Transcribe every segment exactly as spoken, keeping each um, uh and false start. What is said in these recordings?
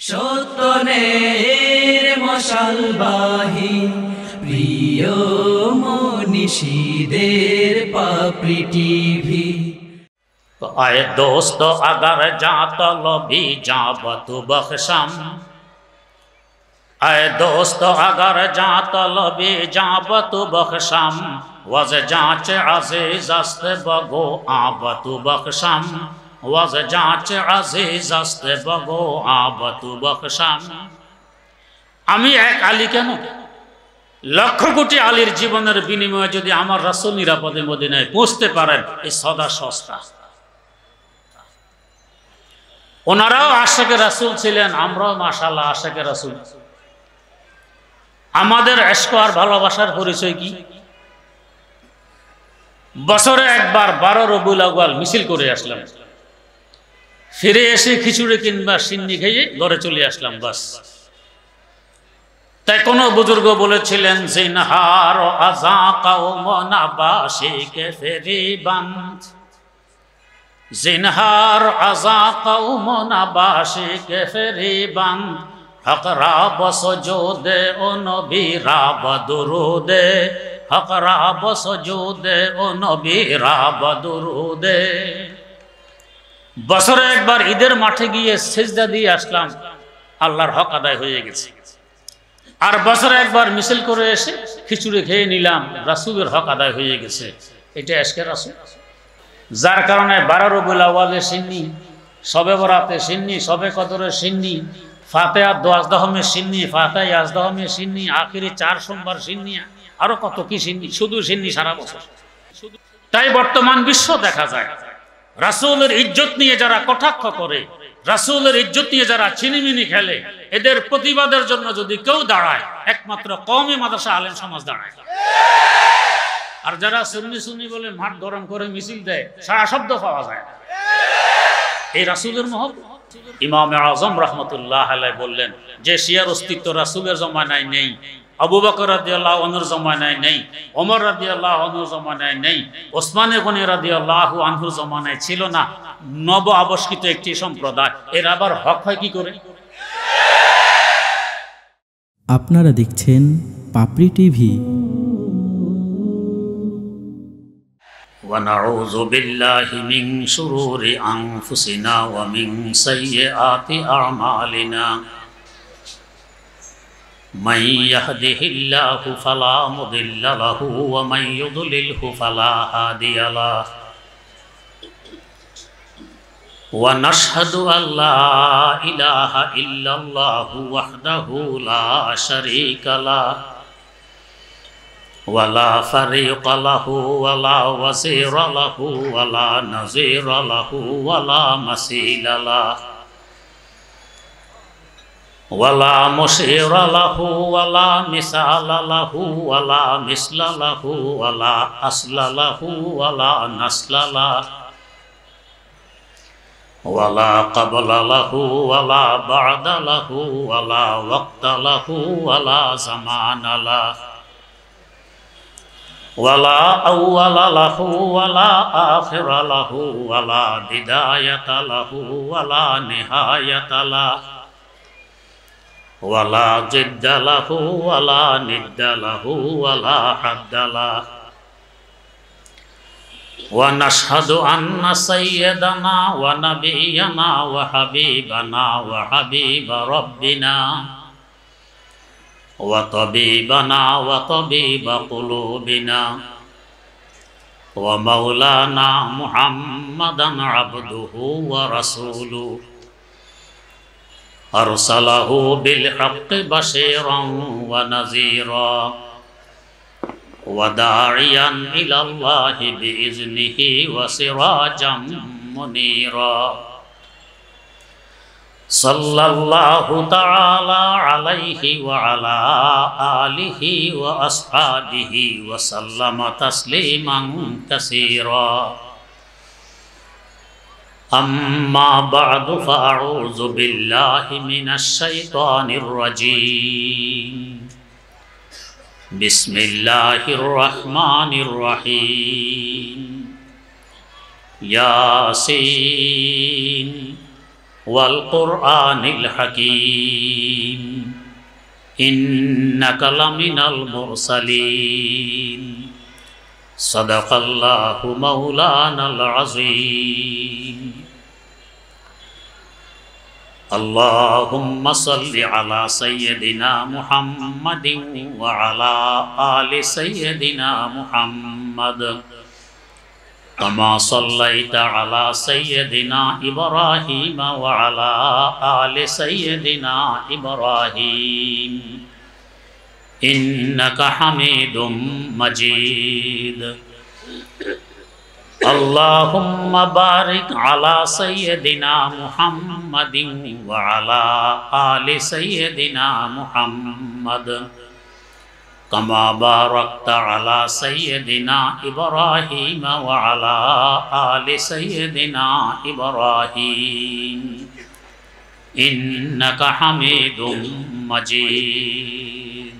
সত্যনের মশালবাহী প্রিয় মনীষীদের পাপড়ি টিভি। तो आए दोस्त अगर जा तलबी जा बतु बख्शम, आए दोस्त अगर जा तलबी जा बतु बख्शम, वज जांच अजीज अस्त बगो आबतु बख्शम, वज जांच अजीज अस्त बगो आबतु बख्शम। आमी एक आली केन लक्ष कोटी आलिर जीवनेर बिनिमये यदि आमार रासूल निरापदे मदिनाय पौঁছতে पारेन এই সদা সস্তা। ওনারাও আশিকে রাসূল ছিলেন, আমরাও মাশাআল্লাহ আশিকে রাসূল। আমাদের ইশক আর ভালোবাসার পরিচয় কি? বছরে একবার বারো রবিউল আউয়াল মিছিল করে আসলাম, ফিরে এসে খিচুড়ি কিংবা সিন্নি খেয়ে ঘরে চলে আসলাম, বাস। তাই কোন বুজুর্গ বলেছিলেন জিনহার আযা কওম নাবাশিকে ফেরিবান্দ, জিনহার আযা কওম নাবাশিকে ফেরিবান্দ, হক রাব সুজুদে ও নবী রাব দুরুদে, হক রাব সুজুদে ও নবী রাব দুরুদে। বছরে একবার ঈদের মাঠে গিয়ে সিজদা দিয়ে আসলাম, আল্লাহর হক আদায় হয়ে গেছে। আর বছরে একবার মিছিল করে এসে খিচুড়ি খেয়ে নিলাম, রাসূলের হক আদায় হয়ে গেছে। এটা ইশকে রাসূল। যার কারণে বারো রবিউল আউয়ালে সিন্নি, শবে বরাতে সিন্নি, শবে কদরে সিন্নি, ফাতিহা দোয়াজদহমে সিন্নি, ফাতিহা ইয়াজদহমে সিন্নি, আখিরি চার সোমবার সিন্নি, আরো কত কি সিন্নি, শুধু সিন্নি সারা বছর। তাই বর্তমান বিশ্ব দেখা যায় রাসূলের ইজ্জত নিয়ে যারা কটাক্ষ করে, রাসূলের ইজ্জত নিয়ে যারা চিনিমিনি খেলে, এদের প্রতিবাদের জন্য যদি কেউ দাঁড়ায়, একমাত্র কওমি মাদ্রাসা আলেম সমাজ দাঁড়ায়। আর যারা সুন্নি সুন্নি বলে মাঠ গরম করে মিছিল দেয়, সারা শব্দ পাওয়া যায়। এই রাসূলের মহব্বত। ইমাম আযম রাহমাতুল্লাহ আলাইহি বললেন যে শিয়ার অস্তিত্ব রাসূলের জামানায় নেই, আবু বকর রাদিয়াল্লাহু আনহুর জামানায় নেই, ওমর রাদিয়াল্লাহু আনহুর জামানায় নেই, ওসমান গনি রাদিয়াল্লাহু আনহুর জামানায় ছিল না। নব আবিষ্কৃত একটি সম্প্রদায়, এর আবার হক হয় কি করে? আপনারা দেখছেন পাপড়ি টিভি। ونعوذ بالله من شرور أنفسنا ومن سيئات أعمالنا من يهده الله فلا مضل له ومن يضلله فلا هادي له ونشهد أن لا إله إلا الله وحده لا شريك له ولا فريق له ولا وزير له ولا نظير له ولا مثيل له ولا مشير له ولا مثال له ولا مثل له ولا أصل له ولا نسل له ولا قبل له ولا بعد له ولا وقت له ولا زمان له ولا أول له ولا آخر له ولا بداية له ولا نهاية له ولا جد له ولا ند له ولا حد له ونشهد أن سيدنا ونبينا وحبيبنا وحبيب ربنا وطبيبنا وطبيب قلوبنا ومولانا محمدا عبده ورسوله أرسله بالحق بشيرا ونذيرا وداعيا إلى الله بإذنه وسراجا منيرا صلى الله تعالى عليه وعلى آله وأصحابه وسلم تسليما كثيرا أما بعد فأعوذ بالله من الشيطان الرجيم بسم الله الرحمن الرحيم ياسين ওয়াল কুরআনিল হাকীম ইন্নাকা লামিনাল মুরসালিন সাদাকাল্লাহু মাওলানাল আযীম আল্লাহুম্মা সাল্লি আলা সাইয়্যিদিনা মুহাম্মাদিন ওয়া আলা আলি সাইয়্যিদিনা মুহাম্মাদ কামা সাল্লাইতা আলা সাইয়্যিদিনা ইব্রাহিম ওয়া আলা আলি সাইয়্যিদিনা ইব্রাহিম ইন্নাকা হামিদুম মাজিদ আল্লাহুম্মা বারিক আলা সাইয়্যিদিনা মুহাম্মাদিন ওয়া আলা আলি সাইয়্যিদিনা মুহাম্মাদ কামা বারাকতা আলা সাইয়্যিদিনা ইব্রাহিম ওয়া আলা আলি সাইয়্যিদিনা ইব্রাহিম ইন্নাকা হামিদুম মাজিদ।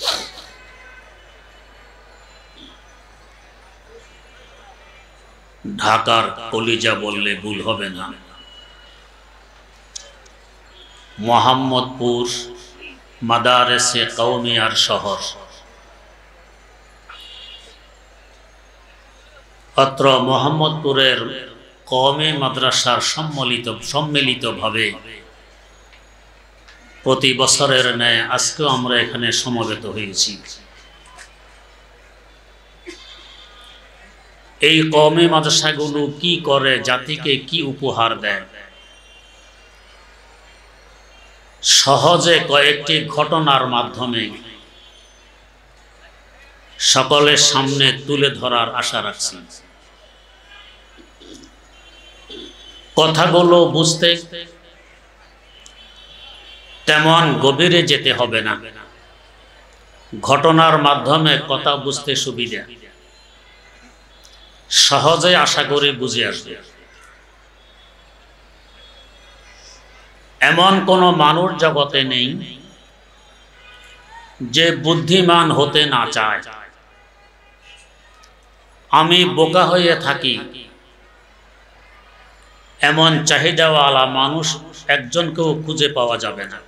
ঢাকার কলিজা বললে ভুল হবে না। মোহাম্মদপুর মাদারেসে কওমিয়ার শহর। অত্র মোহাম্মদপুরের কওমি মাদ্রাসার সম্মিলিত সম্মিলিতভাবে প্রতি বছরের ন্যায় আজকেও আমরা এখানে সমবেত হয়েছি। এই কওমি মাদ্রাসাগুলো কি করে, জাতিকে কি উপহার দেয়, সহজে কয়েকটি ঘটনার মাধ্যমে সকলের সামনে তুলে ধরার আশা রাখছি। কথাগুলো বুঝতে তেমন গভীরে যেতে হবে না, ঘটনার মাধ্যমে কথা বুঝতে সুবিধা, সহজে আশা করি বুঝে আসবে। এমন কোনো মানুষ জগতে নেই যে বুদ্ধিমান হতে না চায়। আমি বোকা হয়ে থাকি এমন চাহিদাওয়ালা মানুষ একজনকেও খুঁজে পাওয়া যাবে না।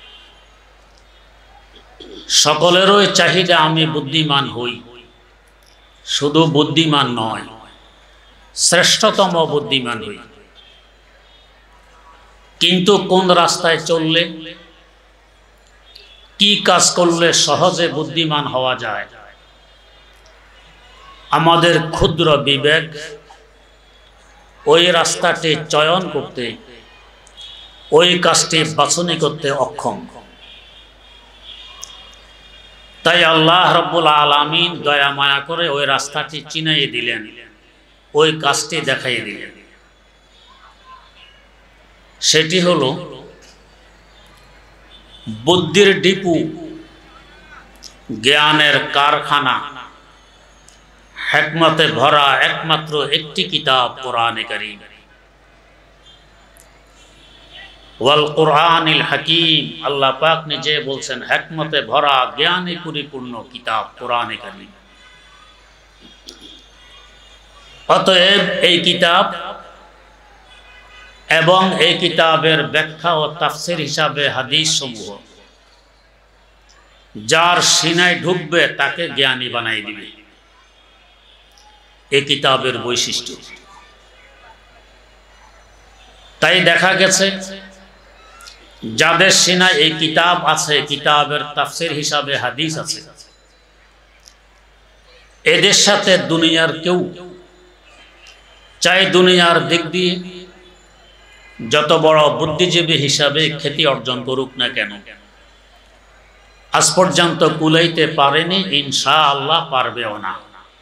সকলেরই চাহিদা আমি বুদ্ধিমান হই, শুধু বুদ্ধিমান নয়, শ্রেষ্ঠতম বুদ্ধিমান হই। কিন্তু কোন রাস্তায় চললে, কি কাজ করলে সহজে বুদ্ধিমান হওয়া যায়, আমাদের ক্ষুদ্র বিবেক ওই রাস্তাটি চয়ন করতে, ওই কাজটি বাছনি করতে অক্ষম। তাই আল্লাহ রাব্বুল আলামিন দয়া মায়া করে ওই রাস্তাটি চিনাইয়ে দিলেন, ওই কাজটি দেখাইয়ে দিলেন। সেটি হলো বুদ্ধির ডিপু, জ্ঞানের কারখানা, হিকমতে ভরা একমাত্র একটি কিতাব কোরআনে কারীম। ওয়াল কুরআনিল হাকীম, আল্লাহ পাক নিজে বলছেন হিকমতে ভরা জ্ঞানে পরিপূর্ণ কিতাব কোরআনে কারীম। অতএব এই কিতাব এবং এই কিতাবের ব্যাখ্যা ও তাফসীর হিসাবে হাদিস সমূহ যার সিনায় ঢুকবে তাকে জ্ঞানী বানাই দিবে। এই কিতাবের বৈশিষ্ট্য। তাই দেখা গেছে যাদের সিনায় এই কিতাব আছে, কিতাবের তাফসীর হিসাবে হাদিস আছে, এদের সাথে দুনিয়ার কেউ চাই দুনিয়ার দিক দিয়ে যত বড় বুদ্ধিজীবী হিসাবে খ্যাতি অর্জন করুক না কেন, আজ পর্যন্ত কুলাইতে পারেনি, ইনশাআল্লাহ পারবেও না।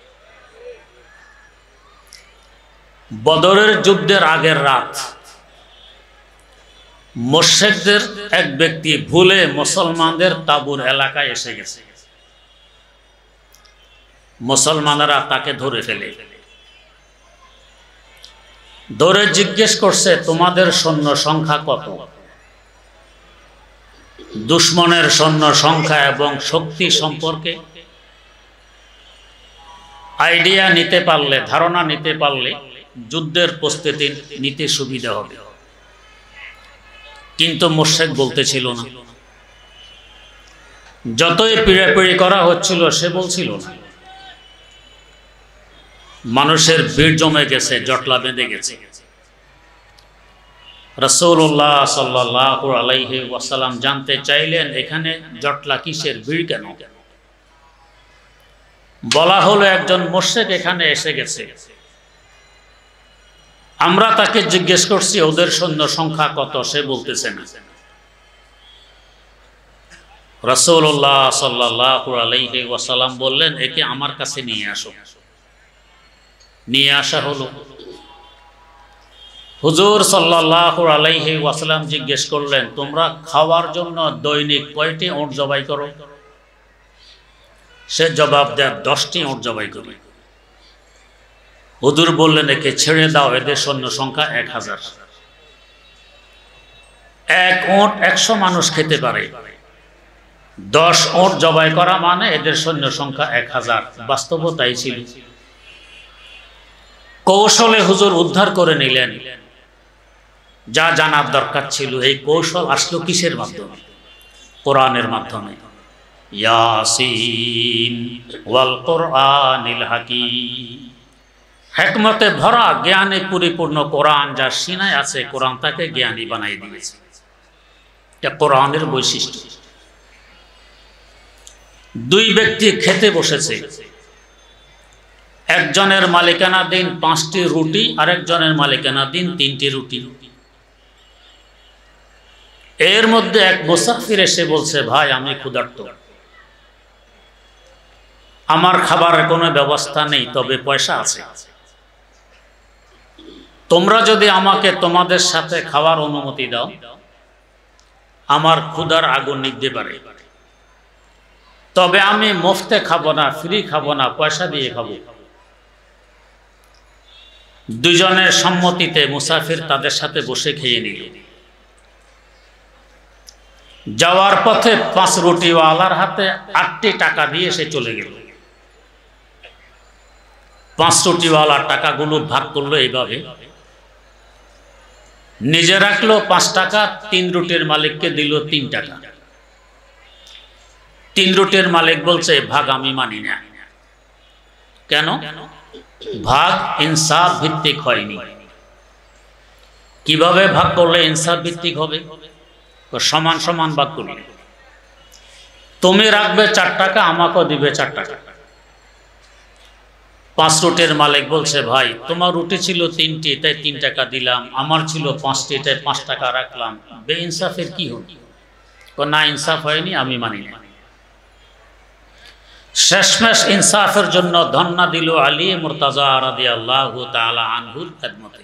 বদরের যুদ্ধের আগের রাত মুশরিকদের এক ব্যক্তি ভুলে মুসলমানদের তাঁবুর এলাকায় এসে গেছে। মুসলমানেরা তাকে ধরে ফেলে, ধরে জিজ্ঞেস করছে তোমাদের সৈন্য সংখ্যা কত? দুশমনের সৈন্য সংখ্যা এবং শক্তি সম্পর্কে আইডিয়া নিতে পারলে, ধারণা নিতে পারলে যুদ্ধের প্রস্তুতি নিতে সুবিধা হবে। কিন্তু মুশরিক বলতেছিল না। যতই পিড়াপিড়ি করা হচ্ছিল সে বলছিল না। মানুষের ভিড় জমে গেছে, জটলা বেঁধে গেছে। রাসূলুল্লাহ সাল্লাল্লাহু আলাইহি ওয়াসাল্লাম জানতে চাইলেন এখানে জটলা কিসের, ভিড় কেন? বলা হলো একজন মুশরিক এখানে এসে গেছে। আমরা তাকে জিজ্ঞেস করছি ওদের সৈন্য সংখ্যা কত, সে বলতেছে না। রাসূলুল্লাহ সাল্লাল্লাহু আলাইহি ওয়াসাল্লাম বললেন একে আমার কাছে নিয়ে আসো। নিয়ে আসা হলো। হুজুর সাল্লাল্লাহু আলাইহি ওয়াসাল্লাম জিজ্ঞেস করলেন তোমরা খাওয়ার জন্য দৈনিক কয়টি উট জবাই করো? সে জবাব দেয় দশটি উট জবাই করি। হুজুর বললেন একে ছেড়ে দাও, এদের সৈন্য সংখ্যা এক হাজার। এক উট একশো মানুষ খেতে পারে, দশ উট জবাই করা মানে এদের সৈন্য সংখ্যা এক হাজার। বাস্তবতাই ছিল। কৌশলে হুজুর উদ্ধার করে নিলেন যা জানার দরকার ছিল। এই কৌশল আসলো কিসের মাধ্যমে? কোরআনের মাধ্যমে। ইয়াসিন ওয়াল কোরআনিল হাকিম, হিকমতে ভরা জ্ঞানে পরিপূর্ণ কোরআন যার সিনায় আছে, কোরআন তাকে জ্ঞানী বানাই দিয়েছে। এটা কোরআনের বৈশিষ্ট্য। দুই ব্যক্তি খেতে বসেছে, একজনের মালিকানা দিন পাঁচটি রুটি, আরেকজনের মালিকানা দিন তিনটি রুটি। এর মধ্যে এক মুসাফির এসে বলছে ভাই আমি ক্ষুধার্ত, আমার খাবারের কোনো ব্যবস্থা নেই, তবে পয়সা আছে। তোমরা যদি আমাকে তোমাদের সাথে খাওয়ার অনুমতি দাও আমার ক্ষুধার আগুন নিভতে পারে, তবে আমি মুফতে খাবো না, ফ্রি খাবো না, পয়সা দিয়ে খাবো। দুজনের সম্মতিতে মুসাফির তাদের সাথে বসে খেয়ে নিল। যাওয়ার পথে পাঁচ রুটিওয়ালার হাতে আটটি টাকা দিয়ে সে চলে গেল। পাঁচ রুটিওয়ালার টাকাগুলো ভাগ করলো এইভাবে, নিজে রাখলো পাঁচ টাকা, তিন রুটির মালিককে দিল তিন টাকা। তিন রুটির মালিক বলছে ভাগ আমি মানি না। কেন? ভাগ ইনসাফ ভিত্তিক হয়নি। কিভাবে ভাগ করলে ইনসাফ ভিত্তিক হবে? সমান সমান ভাগ করলে। তুমি রাখবে চার টাকা, আমাকেও দিবে চার টাকা। পাঁচ রুটির মালিক বলছে ভাই তোমার রুটি ছিল তিনটি তাই তিন টাকা দিলাম, আমার ছিল পাঁচটি তাই পাঁচ টাকা রাখলাম। বে ইনসাফের কি হল? না ইনসাফ হয়নি, আমি মানি না। শেষমেশ ইনসাফের জন্য ধন্না দিল আলী মুর্তাজা রাদিয়াল্লাহু তাআলা আনহুর খেদমতে।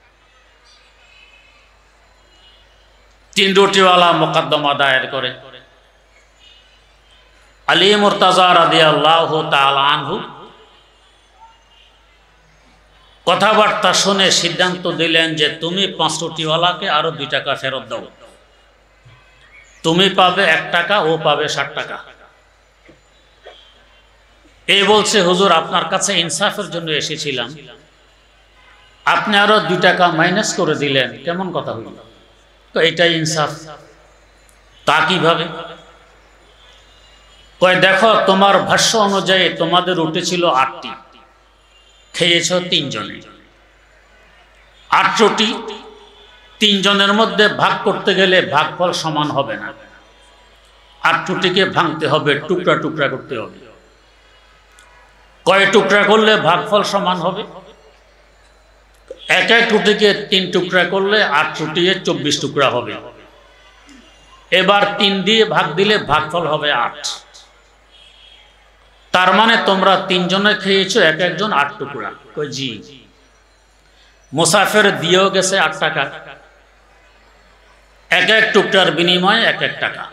তিন রুটিওয়ালা মোকদ্দমা দায়ের করে। আলী মুর্তাজা রাদিয়াল্লাহু তাআলা আনহু কথাবার্তা শুনে সিদ্ধান্ত দিলেন যে তুমি পাঁচ রুটিওয়ালাকে আরো দুই টাকা ফেরত দাও, তুমি পাবে এক টাকা, ও পাবে ষাট টাকা। এই বলছে হুজুর আপনার কাছে ইনসাফের জন্য এসেছিলাম, আপনি আরো দুই টাকা মাইনাস করে দিলেন, কেমন কথা হইল? তো এটাই ইনসাফ। তা কিভাবে? কয় দেখো তোমার ভাষ্য অনুযায়ী তোমাদের রুটি ছিল আটটি, খেয়েছ তিনজনে। আট রুটি তিনজনের মধ্যে ভাগ করতে গেলে ভাগফল সমান হবে না। আট রুটিকে ভাঙতে হবে, টুকরা টুকরা করতে হবে। কয় টুকরা করলে ভাগফল সমান হবে? এক এক রুটিকে তিন টুকরা করলে আট রুটিকে চব্বিশ টুকরা হবে। এবার তিন দিয়ে ভাগ দিলে ভাগফল হবে আট। তার মানে তোমরা তিনজনে খেয়েছো, এক একজন আট টুকরা। কই জি। মুসাফির দিয়েও গেছে আট টাকা, এক এক টুকরার বিনিময়ে এক এক টাকা।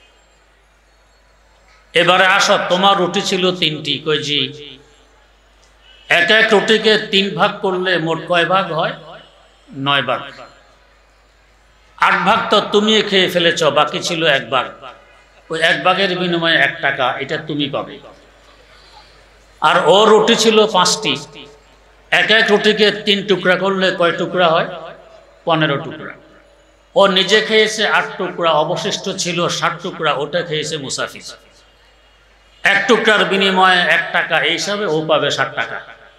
এবারে আসো তোমার রুটি ছিল তিনটি। কই জি। এক এক রুটিকে তিন ভাগ করলে মোট কয় ভাগ হয়? নয় ভাগ। আট ভাগ তো তুমি খেয়ে ফেলেছ, বাকি ছিল এক ভাগ। ওই এক ভাগের বিনিময়ে এক টাকা, এটা তুমি পাবে। আর ও রুটি ছিল পাঁচটি, এক এক রুটিকে তিন টুকরা করলে কয় টুকরা হয়? পনেরো টুকরা। ও নিজে খেয়েছে আট টুকরা, অবশিষ্ট ছিল ষাট টুকরা, ওটা খেয়েছে মুসাফির। এক টুকরার বিনিময়ে এক টাকা, এই হিসাবে ও পাবে ষাট টাকা।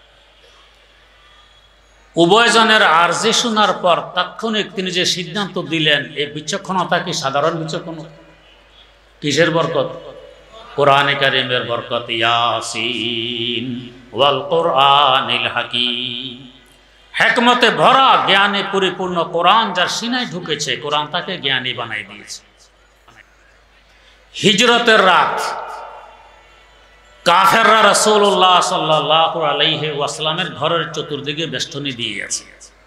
উভয়জনের আরজি শোনার পর তাৎক্ষণিক তিনি যে সিদ্ধান্ত দিলেন, এই বিচক্ষণতা কি সাধারণ বিচক্ষণতা? কিসের বরকত? কোরআনে কারীমের বরকত। ইয়াসিন ওয়াল কোরআনিল হাকীম, হিকমতে ভরা জ্ঞানে পরিপূর্ণ কোরআন যার সিনায় ঢুকেছে, কোরআন তাকে জ্ঞানী বানাই দিয়েছে। হিজরতের রাত কাফেররা রাসূলুল্লাহ সাল্লাল্লাহু আলাইহি ওয়াসাল্লামের ঘরের চতুর্দিকে বেষ্টনী দিয়ে আছে।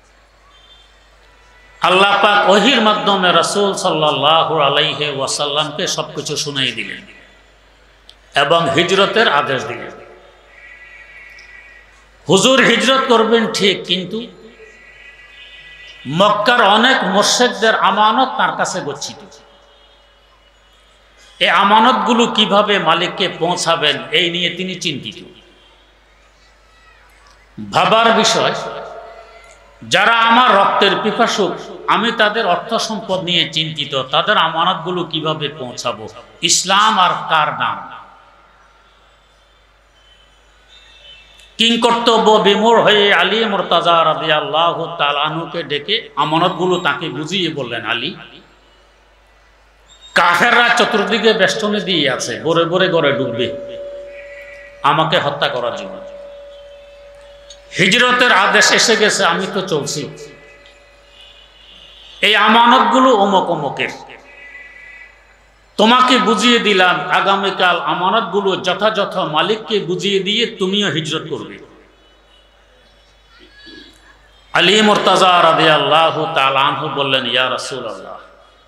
আল্লাহ পাক ওহীর মাধ্যমে রাসূল সাল্লাল্লাহু আলাইহি ওয়াসাল্লামকে সবকিছু শুনাই দিলেন এবং হিজরতের আদেশ দিলেন। হুজুর হিজরত করবেন ঠিক, কিন্তু মক্কার অনেক মুশরিকদের আমানত তার কাছে গচ্ছিত। এই আমানতগুলো কিভাবে মালিককে পৌঁছাবেন, এই নিয়ে তিনি চিন্তিত। ভাবার বিষয়, যারা আমার রক্তের পিপাসুক, আমি তাদের অর্থ সম্পদ নিয়ে চিন্তিত, তাদের আমানতগুলো কিভাবে পৌঁছাবো। ইসলাম আর কার নাম? কিংকর্তব্য বিমূঢ় হয়ে আলী মুর্তাজা রাদিয়াল্লাহু তাআলা আনহুকে ডেকে আমানতগুলো তাকে বুঝিয়ে বললেন, আলী, কাফেররা চতুর্দিকে বেষ্টনী দিয়ে আছে, বরে বরে ঘরে ঢুকবে আমাকে হত্যা করার জন্য। হিজরতের আদেশ এসে গেছে, আমি তো চলছি। এই আমানতগুলো অমুক অমুকের, তোমাকে বুঝিয়ে দিলাম, আগামীকাল আমানতগুলো যথাযথ মালিককে বুঝিয়ে দিয়ে তুমিও হিজরত করবে। আলী মুর্তাজা রাদিয়াল্লাহু তাআলা আনহু বললেন, ইয়া রাসূলুল্লাহ,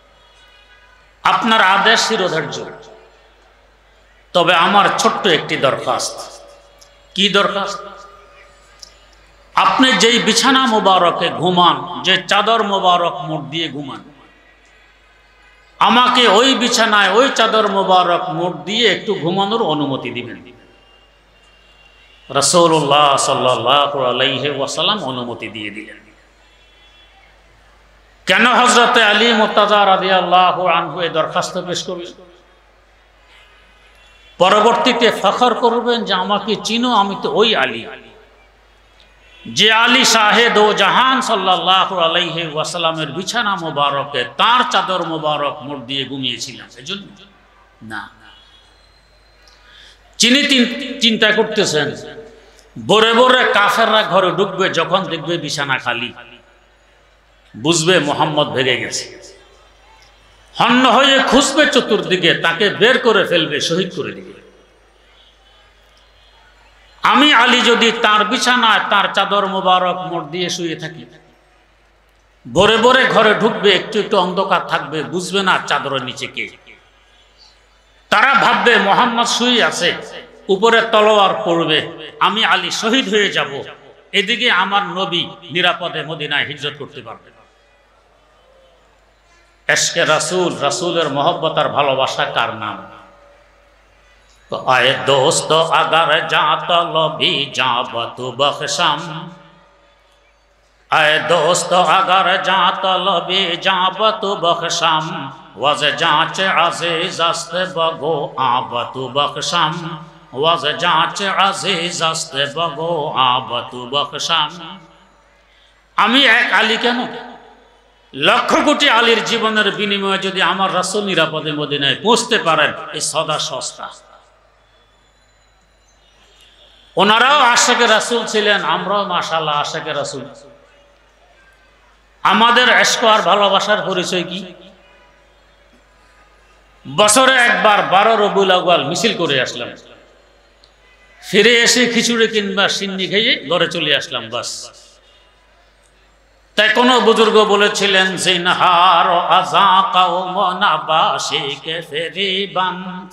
আপনার আদেশ শিরোধার্য, তবে আমার ছোট্ট একটি দরখাস্ত। কি দরখাস্ত? আপনি যেই বিছানা মোবারকে ঘুমান, যে চাদর মোবারক মোড় দিয়ে ঘুমান, আমাকে ওই বিছানায় ওই চাদর মোবারক মোড় দিয়ে একটু ঘুমানোর অনুমতি দিবেন। রাসূলুল্লাহ সাল্লাল্লাহু আলাইহি ওয়াসাল্লাম অনুমতি দিয়ে দিলেন। কেন হযরতে আলী মুর্তাজা রাদিয়াল্লাহু আনহু এই দরখাস্ত পেশ করলেন? পরবর্তীতে ফখর করবেন যে আমাকে চিনো, আমি তো ওই আলী, যে আলী শাহেদ ও জাহান সাল্লাল্লাহু আলাইহি ওয়াসাল্লামের বিছানা মোবারকে তার চাদর মোবারক মোড় দিয়ে ঘুমিয়েছিলাম। এজন্য না, চিনি চিন্তা করতেছেন, বরে বরে কাফেররা ঘরে ঢুকবে, যখন দেখবে বিছানা খালি, বুঝবে মোহাম্মদ ভেগে গেছে, হন্য হয়ে খুঁজবে চতুর্দিকে, তাকে বের করে ফেলবে, শহীদ করে দিবে। আমি আলী যদি তার বিছানায় তার চাদর মোবারক মোড় দিয়ে শুয়ে থাকি, ভোরে ভোরে ঘরে ঢুকবে, একটু একটু অন্ধকার থাকবে, বুঝবে না চাদরের নিচে কে। তারা ভাববে মোহাম্মদ শুয়ে আছে, উপরে তলোয়ার পড়বে, আমি আলী শহীদ হয়ে যাব, এদিকে আমার নবী নিরাপদে মদিনায় হিজরত করতে পারবে। এশকে রাসূল, রাসূলের মহব্বত আর ভালোবাসা কার নাম? তো আয়ে দোস্ত আগার যা তলবি যাব তু বখশম, আয়ে দোস্ত আগার যা তলবি যাব তু বখশম, ওয়াজ যাচ আজিজ আস্ত বগো আব তু বখশম, ওয়াজ যাচ আজিজ আস্ত বগো আব তু বখশম। আমি এক আলী কেন, লক্ষ কোটি আলীর জীবনের বিনিময়ে যদি আমার রাসূল নিরাপদে মদিনায় পৌঁছতে পারেন, এই সদা সস্তা। ওনারাও আশিকে রাসূল ছিলেন, আমরাও মাশাআল্লাহ আশিকে রাসূল। আমাদের ইশক আর ভালোবাসার পরিচয় কি? বছরে একবার বারো রবিউল আউয়াল মিছিল করে আসলাম, ফিরে এসে খিচুড়ি কিংবা সিন্নি খেয়ে ঘরে চলে আসলাম, বাস। তাই কোন বুজুর্গ বলেছিলেন, জিনহার আযা কওম নাবাশিকে ফেরিবান্দ,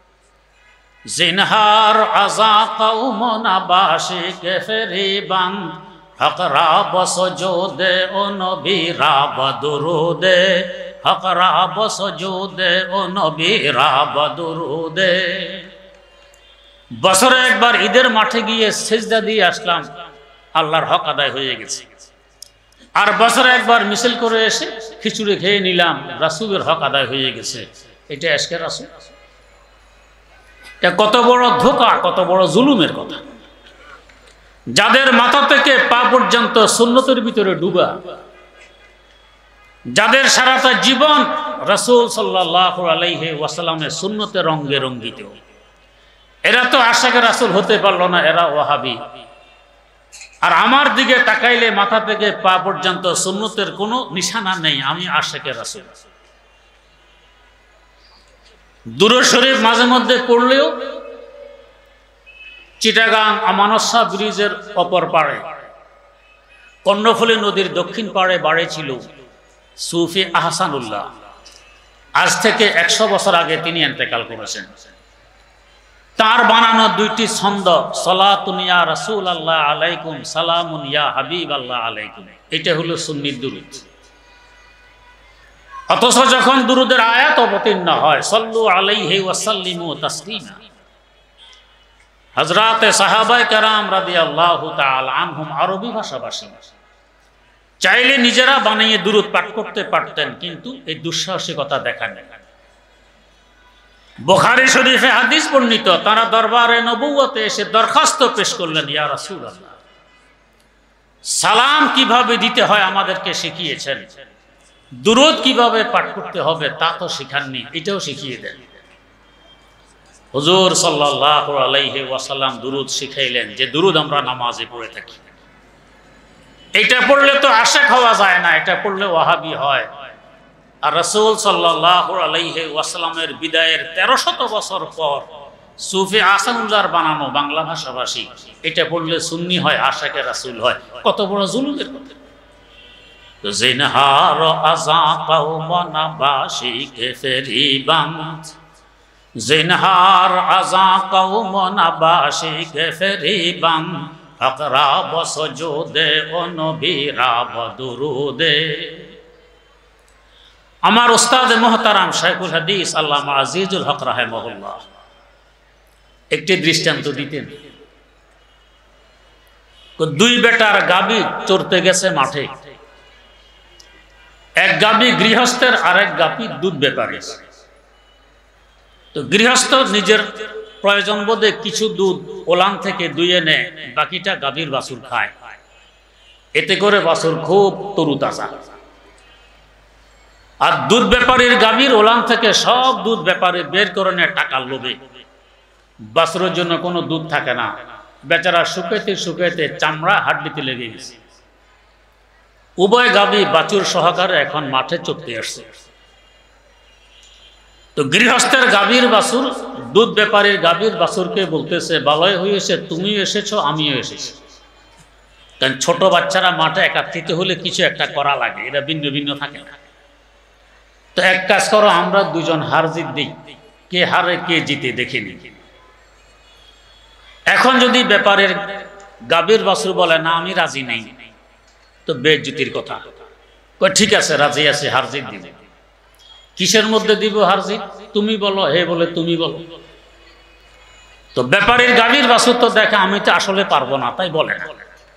জিনহার আযা কওম নাবাশিকে ফেরিবান্দ, হক রাব সুজুদে ও নবী রাব দুরুদে, হক রাব সুজুদে ও নবী রাব দুরুদে। বছরে একবার ঈদের মাঠে গিয়ে সিজদা দিয়ে আসলাম, আল্লাহর হক আদায় হয়ে গেছে। আর বছরে একবার মিছিল করে এসে খিচুড়ি খেয়ে নিলাম, রাসূলের হক আদায় হয়ে গেছে। এটা আজকে রাসূল, এটা কত বড় ধোঁকা, কত বড় জুলুমের কথা। যাদের মাথা থেকে পা পর্যন্ত সুন্নতের ভিতরে ডুবা, যাদের সারাটা জীবন রাসূল সাল্লাল্লাহু আলাইহি ওয়াসাল্লামের সুন্নতে রঙ্গে রঙ্গিত, এরা তো আশিকে রাসূল হতে পারলো না, এরা ওয়াহাবি। আর আমার দিকে তাকাইলে মাথা থেকে পা পর্যন্ত সুন্নতের কোনো নিশানা নেই, আমি আশিকে রাসূল। দুরূদ শরীফ মাঝে মধ্যে পড়লেও চিটাগাং আমানত শাহ ব্রিজের অপর পাড়ে কর্ণফুলী নদীর দক্ষিণ পাড়ে বাড়ি ছিল সুফি আহসানুল্লাহ। আজ থেকে একশো বছর আগে তিনি ইন্তেকাল করেছেন। তার বানানো দুইটি ছন্দ, সালাতুন ইয়া রাসূলুল্লাহ আলাইকুম, সালামুন ইয়া হাবিবাল্লাহ আলাইকুম, এটা হলো সুন্নি দুরূদ। অথচ যখন দুরূদের আয়াত অবতীর্ণ হয়, সাল্লু আলাইহি ওয়া সাল্লিমু তাসলিমা, হযরতে সাহাবায়ে কেরাম রাদিয়াল্লাহু তাআলা আনহুম আরবি ভাষাভাষী, চাইলে নিজেরা বানিয়ে দুরূদ পাঠ করতে পারতেন, কিন্তু এই দুঃসাহসিকতা দেখান না। বুখারী শরীফে হাদিস বর্ণিত, তারা দরবারে নবুয়তে এসে দরখাস্ত পেশ করলেন, ইয়া রাসূলুল্লাহ, সালাম কিভাবে দিতে হয় আমাদেরকে শিখিয়েছেন, দুরূদ কিভাবে পাঠ করতে হবে তা তো শিখাননি, এটাও শিখিয়ে দেন। হুজুর সাল্লাল্লাহু আলাইহি ওয়াসাল্লাম দুরূদ শিখাইলেন, যে দুরূদ আমরা নামাজে পড়ে থাকি। এটা পড়লে তো আশিক হওয়া যায় না, এটা পড়লে ওয়াহাবি হয়। আর রাসূল সাল্লাল্লাহু আলাইহি ওয়াসাল্লামের বিদায়ের তেরোশত বছর পর সুফি আহসানুল্লাহর বানানো বাংলা ভাষাভাষী, এটা পড়লে সুন্নি হয়, আশিকে রাসূল হয়। কত বড় জুলুমের কথা। জিনহার আযা কওমনা বাশিকে ফেরিবাম, জিনহার আযা কওমনা বাশিকে ফেরিবাম, আকরাব সুজুদে ও নবী রাব দুরুদে। আমার উস্তাদ মুহতারাম শাইখুল হাদিস আল্লামা আজিজুল হক রাহিমাহুল্লাহ একটি দৃষ্টান্ত দিতেন। দুই বেটার গাবি চড়তে গেছে মাঠে, এক গাবি গৃহস্থের আর এক গাবি দুধ ব্যাপারীর। তো গৃহস্থ নিজের প্রয়োজন বোধে কিছু দুধ ওলান থেকে দুইয়ে নেয়, বাকিটা গাভীর বাছুর খায়। এতে করে বাছুর খুব তরুতাজা। আর দুধ ব্যাপারীর গাভীর ওলান থেকে সব দুধ ব্যাপারী বের করে নেয় টাকার লোভে। বাছুরের জন্য কোনো দুধ থাকে না, বেচারা শুকাইতে শুকাইতে চামড়া হাড্ডিতে লেগে গেছে। উভয় গাভী বাছুর সহকারে এখন মাঠে চড়তে আসছে। তো গৃহস্থের গাভীর বাছুর দুধ ব্যাপারীর গাভীর বাছুরকে বলতেছে, ভালোই হয়েছে তুমিও এসেছো আমিও এসেছি। কারণ ছোট বাচ্চারা মাঠে একাত্রিত হলে কিছু একটা করা লাগে, এরা ভিন্ন ভিন্ন থাকে না। তো এক কাজ করো, আমরা দুজন হার জিত দিই, কে হারে কে জিতে দেখিনি। এখন যদি ব্যাপারের গাভীর বাছুর বলে না আমি রাজি নেই, তো বেজ্জতির কথা। ঠিক আছে রাজি আছে, হার জিত দিব। কিসের মধ্যে দিব হার জিত? তুমি বলো, হে বলে তুমি বলো। তো ব্যাপারীর গাভীর বাছুর তো দেখে আমি তো আসলে পারবো না, তাই বলে না।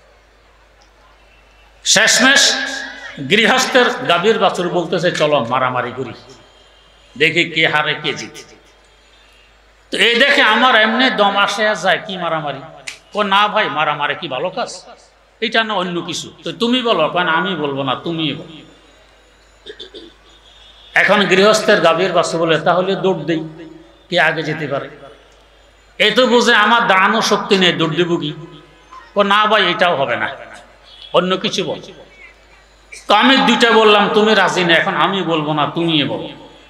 শেষমেশ গৃহস্থের গাভীর বাছুর বলতেছে চলো মারামারি করি, দেখি কে হারে কে জিতে। তো এই দেখে আমার এমনি দম আসে যায়, কি মারামারি? ও না ভাই, মারামারি কি ভালো কাজ? এটা না অন্য কিছু। তো তুমি বলো। কেন আমি বলবো না, তুমি বলো। এখন গৃহস্থের গাভীর বাছুর বলে তাহলে দৌড় দেই, কে আগে যেতে পারে। এই তো বুঝে আমার দাঁড়ানো শক্তি নেই, দৌড় দেবো কি? ও না ভাই, এটাও হবে না, অন্য কিছু বল। তো আমি দুইটা বললাম, তুমি রাজি না, এখন আমি বলবো না, তুমি বলো।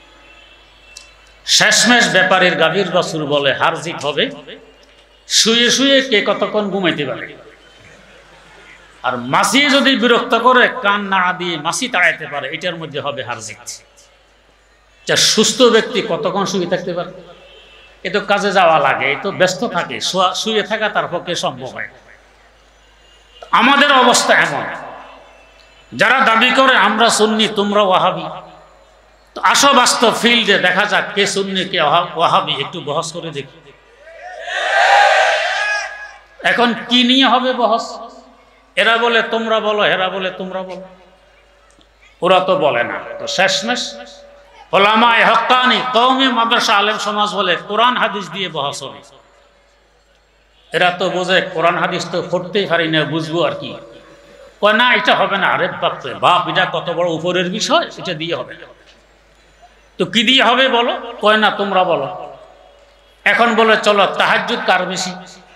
শেষমেশ ব্যাপারীর গাভীর বাছুর বলে হার জিত হবে শুয়ে শুয়ে কে কতক্ষণ ঘুমাইতে পারে। আর মাসি যদি বিরক্ত করে কান নাড়া দিয়ে মাসি তাড়াইতে পারে, এটার মধ্যে হবে হার জিত। যা সুস্থ ব্যক্তি কতক্ষণ শুয়ে থাকতে পারে? এ তো কাজে যাওয়া লাগে, এ তো ব্যস্ত থাকে, শুয়ে থাকা তার পক্ষে সম্ভব হয়। আমাদের অবস্থা এমন, যারা দাবি করে আমরা সুন্নি তোমরা ওয়াহাবি, তো আসো বাস্তব ফিল্ডে দেখা যাক কে সুন্নি কে ওয়াহাবি, একটু বহস করে দেখি। এখন কি নিয়ে হবে বহস? এরা বলে তোমরা বলো, এরা বলে তোমরা বলো, ওরা তো বলে না। তো শেষমেশ ওলামায়ে হক্কানি কওমি মাদ্রাসা আলেম সমাজ বলে কোরআন হাদিস দিয়ে বহস হবে। এরা তো বোঝে কোরআন হাদিস তো পড়তেই পারি না, বুঝবো আর কি। কয় না এটা হবে না। আরে বাপ রে বাপ, এটা কত বড় উপরের বিষয়, এটা দিয়ে হবে না। তো কি দিয়ে হবে বলো? কয় না তোমরা বলো। এখন বলে চলো তাহাজ্জুদ কার বেশি,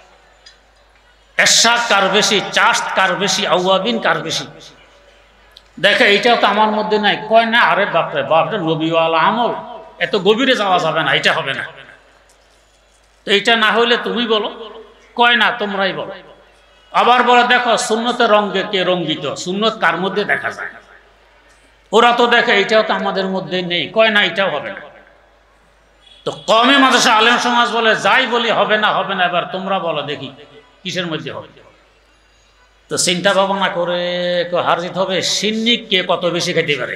এরশাদ কার বেশি, চাষ্ট কার বেশি, আওয়াবিন কার বেশি। দেখে এইটাও তো আমার মধ্যে নাই। কয় না আরে বাপ রে বাপ, এটা নবীওয়ালা আমল, এত গভীরে যাওয়া যাবে না, এটা হবে না। তো এইটা না হইলে তুমি বলো। কয় না তোমরাই বলো। আবার বলে দেখো সুন্নতের রঙে কে রঙ্গিত, সুন্নত কার মধ্যে দেখা যায়। ওরা তো দেখে এইটাও তো আমাদের মধ্যে নেই। কয় না এটাও হবে না। তো কওমি মাদ্রাসা আলেম সমাজ বলে যাই বলি হবে না, হবে না, এবার তোমরা বলো দেখি কিসের মধ্যে হবে। তো চিন্তা ভাবনা করে হার জিত হবে সিন্নি কে কত বেশি খেতে পারে।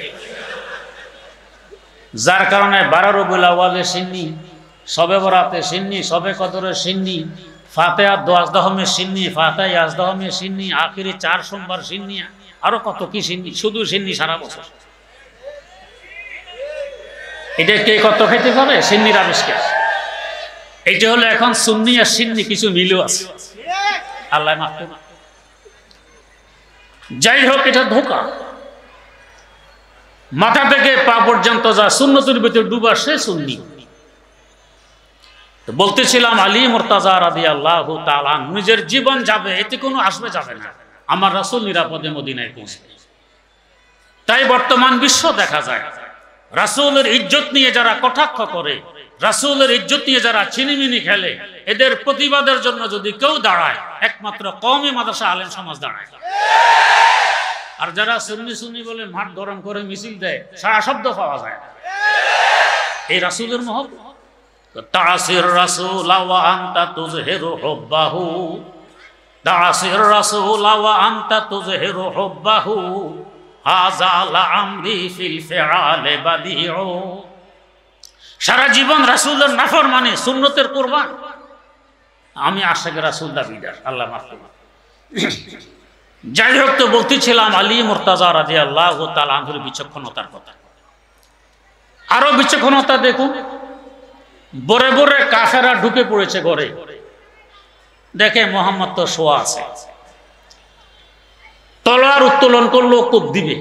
যার কারণে বারো রবিউল আউয়ালে সিন্নি, সবে বরাতে সিন্নি, সবে কদরে সিন্নি, ফাতিহা দোয়াজদাহমে সিন্নি, ফাতিহা ইয়াজদাহমে সিন্নি, আখিরি চার সোমবার সিন্নি, আরো কত কি সিন্নি, শুধু সিন্নি সারা বছর। এটা কে কত খেতে পারে? সিন্নির আবিষ্কার। এইটা হলো এখন সুন্নি আর সিন্নি কিছু মিলও আছে, আল্লাহ মাফ করুন। যাই হোক এটা ধোঁকা। মাথা থেকে পা পর্যন্ত যা সুন্নতের ভিতরে ডুবা সে সুন্নি। বলতেছিলাম আলী মুর্তাজা রাদিয়াল্লাহু তাআলা নিজের জীবন যাবে, এতে কোনো আসবে যাবে না, আমার রাসূল নিরাপদে মদিনায় পৌঁছবে। তাই বর্তমান বিশ্ব দেখা যায় রাসূলের ইজ্জত নিয়ে যারা কটাক্ষ করে, রাসূলের ইজ্জত নিয়ে যারা ছিনিমিনি খেলে, এদের প্রতিবাদের জন্য যদি কেউ দাঁড়ায় একমাত্র কওমি মাদ্রাসা আলেম সমাজ দাঁড়ায়। আর যারা সুন্নি সুন্নি বলে মাঠ গরম করে মিছিল দেয়, সারা শব্দ পাওয়া যায়। এই রাসূলের মহব্বত তাসির রাসূল ওয়া আনতা তুজহিরু হুব্বাহু, তাসির রাসূল ওয়া আনতা তুজহিরু হুব্বাহু, হাযা লা আমরি ফিল ফিআলে বাদিউ। সারা জীবন রাসূলের নাফরমানি, সুন্নতের কুরবান। আমি আশিক রাসূল দাবিদার, আল্লাহ মাফ করুন। যাই হোক, তো বলতেছিলাম আলী মুর্তাজা রাদিয়াল্লাহু তাআলা আনহুর বিচক্ষণতার কথা। আরো বিচক্ষণতা দেখুন, বরে বরে কাফেরা ঢুকে পড়েছে ঘরে, দেখে মোহাম্মদ তো শোয়া আছে, তলোয়ার উত্তোলন করলো, কোপ দিবে।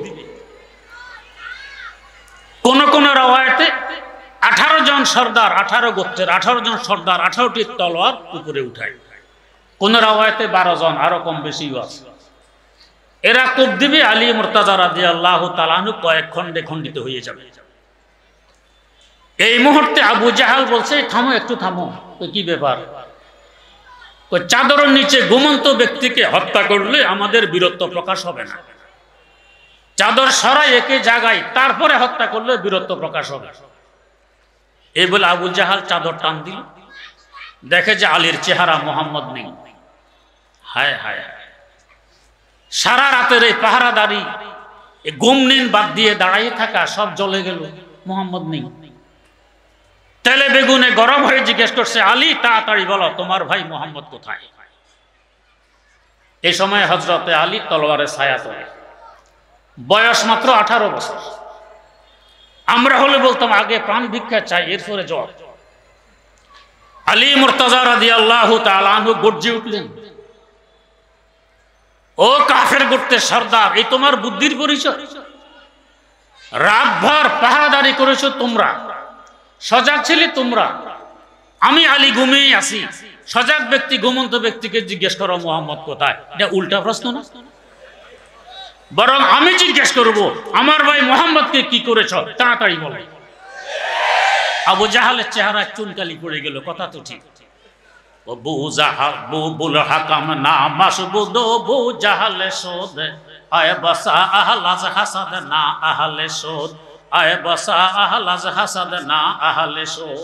কোন কোন রাওয়ায়াতে আঠারো জন সর্দার, আঠারো গোত্রের আঠারো জন সর্দার আঠারোটি তলোয়ার উপরে উঠায়, কোন রাওয়ায়াতে বারো জন, আরো কম বেশিও আছে। এরা কোপ দিবে, আলী মুর্তাজা রাদিয়াল্লাহু তাআলা আনহু কয়েক খণ্ডে খণ্ডিত হয়ে যাবে। এই মুহূর্তে আবু জাহাল বলছে থামো, একটু থামো। কি ব্যাপার? চাদরের নিচে ঘুমন্ত ব্যক্তিকে হত্যা করলে আমাদের বীরত্ব প্রকাশ হবে না, চাদর সরাই একে জাগাই তারপরে হত্যা করলে বীরত্ব প্রকাশ হবে। এই বলে আবু জাহাল চাদর টান দিল, দেখে যে আলীর চেহারা, মোহাম্মদ নেই। হায় হায় হায়, সারা রাতের এই পাহারাদারি, এই ঘুম নিন বাদ দিয়ে দাঁড়িয়ে থাকা সব জ্বলে গেল, মোহাম্মদ নেই। তেলে বেগুনে গরম হয়ে জিজ্ঞেস করছে, আলী তাড়াতাড়ি বলো তোমার ভাই মোহাম্মদ কোথায়? এই সময় হযরতে আলী তলোয়ারে ছায়া তোলে, বয়স মাত্র আঠারো বছর। আমরা হলে বলতাম আগে প্রাণ ভিক্ষা চাই, এরপরে জ্বর। আলী মুর্তাজা রাদিয়াল্লাহু তাআলা আনহু গর্জে উঠলেন, ও কাফের গোত্রের সর্দার, এই তোমার বুদ্ধির পরিচয়? রাতভর পাহারাদারি করেছো তোমরা, সজাগ ছিলে তোমরা, আমি আলী ঘুমিয়ে আছি। সজাগ ব্যক্তি ঘুমন্ত ব্যক্তিকে জিজ্ঞেস করো মোহাম্মদ কোথায়, এটা উল্টা প্রশ্ন না? বরং আমি জিজ্ঞেস করব আমার ভাই মোহাম্মদকে কি করেছ, তাড়াতাড়ি বলো। আবু জাহালের চেহারা চুনকালি পড়ে গেল, কথা তো ঠিক। বু জাহাল বুবুল হাকাম না মাসবুদ, বু জাহালে শোধ আয় বসা আহলাজ হাসাদ না আহলে শোধ, আয় বসা আহলাজ হাসাদ না আহলে শোধ।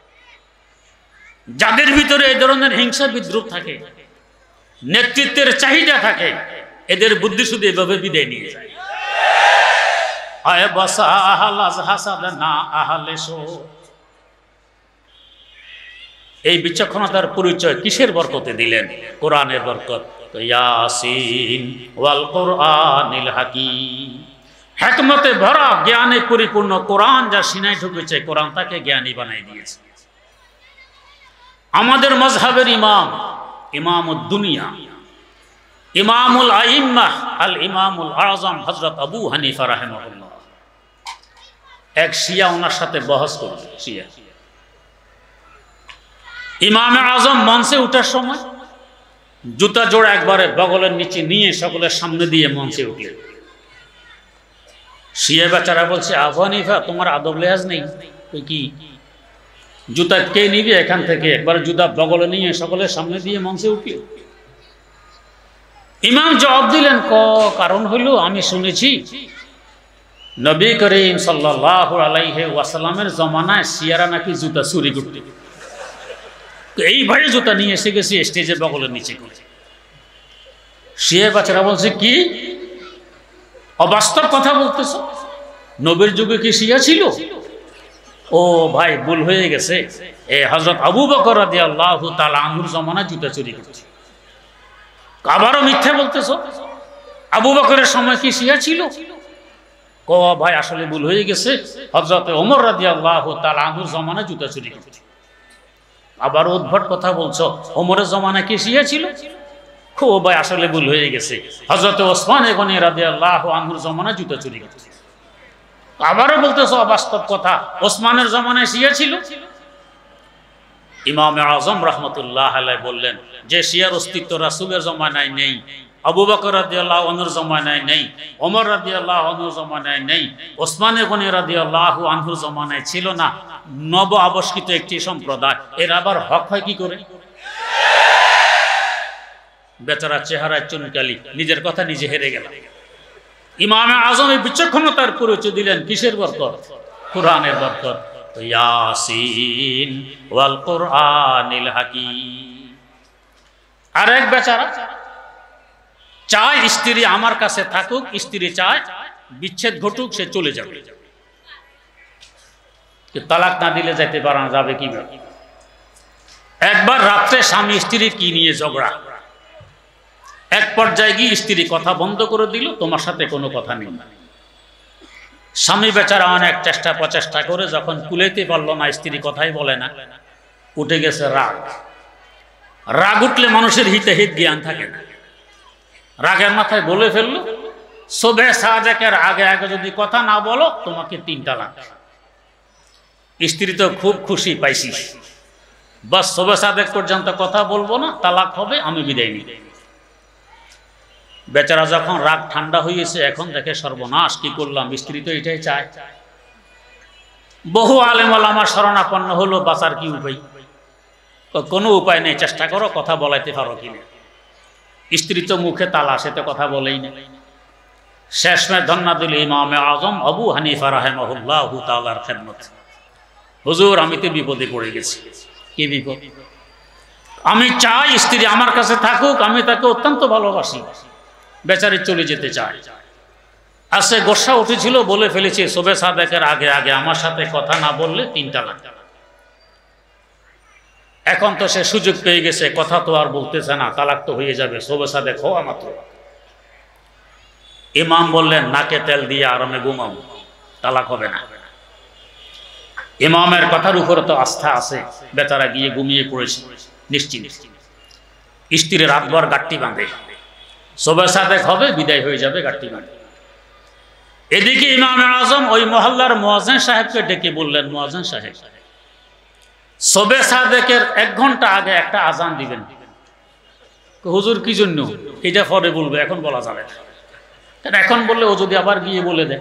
যাদের ভিতরে এই ধরনের হিংসা বিদ্রুপ থাকে, নেতৃত্বের চাহিদা থাকে, এদের বুদ্ধি শুধু এভাবে বিদায় নিয়ে যায়। আয় বসা আহলাজ হাসাদ না আহলে শোধ। এই বিচক্ষণতার পরিচয় কিসের বরকতে দিলেন? কোরআনের বরকত। তো ইয়াসিন ওয়াল কুরআনিল হাকীম, হিকমতে ভরা জ্ঞানে পরিপূর্ণ কোরআন যা সিনায় ঢুকেছে, কোরআন তাকে জ্ঞানী বানাই দিয়েছে। আমাদের মাযহাবের ইমাম, ইমামুদ দুনিয়া, ইমামুল আইম্মাহ, আল ইমামুল আযম হযরত আবু হানিফা রাহিমাহুল্লাহ, এক শিয়া ওনার সাথে বহস করবে। শিয়া ইমামে আযম মঞ্চে ওঠার সময় জুতা জোড়া একবারে বগলের নিচে নিয়ে সকলের সামনে দিয়ে মঞ্চে উঠলেন। শিয়া বেচারা বলছে, আবু হানিফা তোমার আদব লেহাজ নেই, তুই কি জুতা কে নিবি এখান থেকে? একবার জুতা বগলে নিয়ে সকলের সামনে দিয়ে মঞ্চে উঠলে। ইমাম জবাব দিলেন, ক কারণ হইল আমি শুনেছি নবী করিম সাল্লাল্লাহু আলাইহি ওয়াসাল্লামের জমানায় শিয়ারা নাকি জুতা চুরি করত, এইভাবে জুতা নিয়ে এসে গেছি স্টেজে বগলের নিচে করে। শিয়া বাচ্চারা বলছে, কি অবাস্তব কথা বলতেছ? নবীর যুগে কি শিয়া ছিল? ও ভাই, ভুল হয়ে গেছে, এ হযরত আবু বকর রাদিয়াল্লাহু তাআলা আনহুর জমানায় জুতা চুরি করছে। আবারও মিথ্যা বলতেছ, আবু বকরের সময় কি শিয়া ছিল? ক ভাই, আসলে ভুল হয়ে গেছে, হযরত ওমর রাদিয়াল্লাহু তাআলা আনহুর জমানায় জুতা চুরি করছে। আবার উদ্ভট কথা বলছো, ওমরের জমানায় কি শিয়া ছিল? ও ভাই, আসলে ভুল হয়ে গেছে, হযরত ওসমান গনি রাদিয়াল্লাহু আনহুর জমানায় জুতা চুরি করছে। আবারও বলতেছো অবাস্তব কথা, ওসমানের জমানায় শিয়া ছিল। ইমামে আযম রাহমাতুল্লাহ আলাইহি বললেন, যে শিয়ার অস্তিত্ব রাসূলের জমানায় নেই, আবু বকর রাদিয়াল্লাহু আনহুর জমানায় নেই, ওমর রাদিয়াল্লাহু আনহুর জমানায় নেই, ওসমান গনি রাদিয়াল্লাহু আনহুর জমানায় ছিল না, নব আবিষ্কৃত একটি সম্প্রদায়, এর আবার হক হয় কি করে? বেচারা চেহারায় চুনকালি, নিজের কথা নিজে হেরে গেল। ইমামে আযম এই বিচক্ষণতার পরিচয় দিলেন কিসের বরকত? কোরআনের বরকত। ইয়াসিন ওয়াল কুরআনিল হাকীম। আরেক বেচারা চায় স্ত্রী আমার কাছে থাকুক, স্ত্রী চায় বিচ্ছেদ ঘটুক, সে চলে যাবে। তালাক না দিলে যেতে পারা যাবে কিভাবে? একবার রাত্রে স্বামী স্ত্রী কি নিয়ে ঝগড়া, এক পর্যায়ে গিয়ে স্ত্রী কথা বন্ধ করে দিল, তোমার সাথে কোনো কথা নেই। স্বামী বেচারা অনেক চেষ্টা প্রচেষ্টা করে যখন কুলাইতে পারলো না, স্ত্রী কথাই বলে না, উঠে গেছে রাগ। রাগ উঠলে মানুষের হিতে হিত জ্ঞান থাকে না, রাগের মাথায় বলে ফেললো, শোবে সাদেকের আগে আগে যদি কথা না বলো তোমাকে তিন তালাক। স্ত্রী তো খুব খুশি, পাইছি, বাস শোবে সাদেক পর্যন্ত কথা বলবো না, তালাক হবে, আমি বিদায় নিই। বেচারা যখন রাগ ঠান্ডা হয়েছে, এখন দেখে সর্বনাশ, কি করলাম, স্ত্রী তো এটাই চায়। বহু আলেম ওলামার শরণাপন্ন হলো, বাঁচার কি উপায়? কোনো উপায় নেই, চেষ্টা করো, কথা বলাইতে পারো কিনা। স্ত্রী তো মুখে তালা, সে তো কথা বলেই না। শেষমেশ ধন্না দিল ইমামে আযম আবু হানিফা রাহিমাহুল্লাহু তাআলার খেদমত। হুজুর, আমি তো বিপদে পড়ে গেছি। কি বিপদ? আমি চাই স্ত্রী আমার কাছে থাকুক, আমি তাকে অত্যন্ত ভালোবাসি, বেচারি চলে যেতে চায়। আসে গোসা উঠেছিল, বলে ফেলেছে শোবে সাদেকের আগে আগে আমার সাথে কথা না বললে তিন তালাক। এখন তো সে সুযোগ পেয়ে গেছে, কথা তো আর বলতেছে না, তালাক তো হয়ে যাবে, শোবে সাদেক হওয়া মাত্র। ইমাম বললেন, নাকে তেল দিয়ে আরামে ঘুমাও, তালাক হবে না। ইমামের কথার উপরে তো আস্থা আছে, বেচারা গিয়ে ঘুমিয়ে পড়েছে নিশ্চিন্ত। স্ত্রী রাতভর গাঁটটি বাঁধে, শোবে সাদেক হবে, বিদায় হয়ে যাবে, গাঁটটি বাঁধে। এদিকে ইমামে আযম ওই মহল্লার মুয়াজ্জিন সাহেবকে ডেকে বললেন, মুয়াজ্জিন সাহেব, শোবে সাদেকের এক ঘন্টা আগে একটা আজান দিবেন। হুজুর, কি জন্য? এটা পরে বলবে, এখন বলা যাবে না, এখন বললে ও যদি আবার গিয়ে বলে দেয়।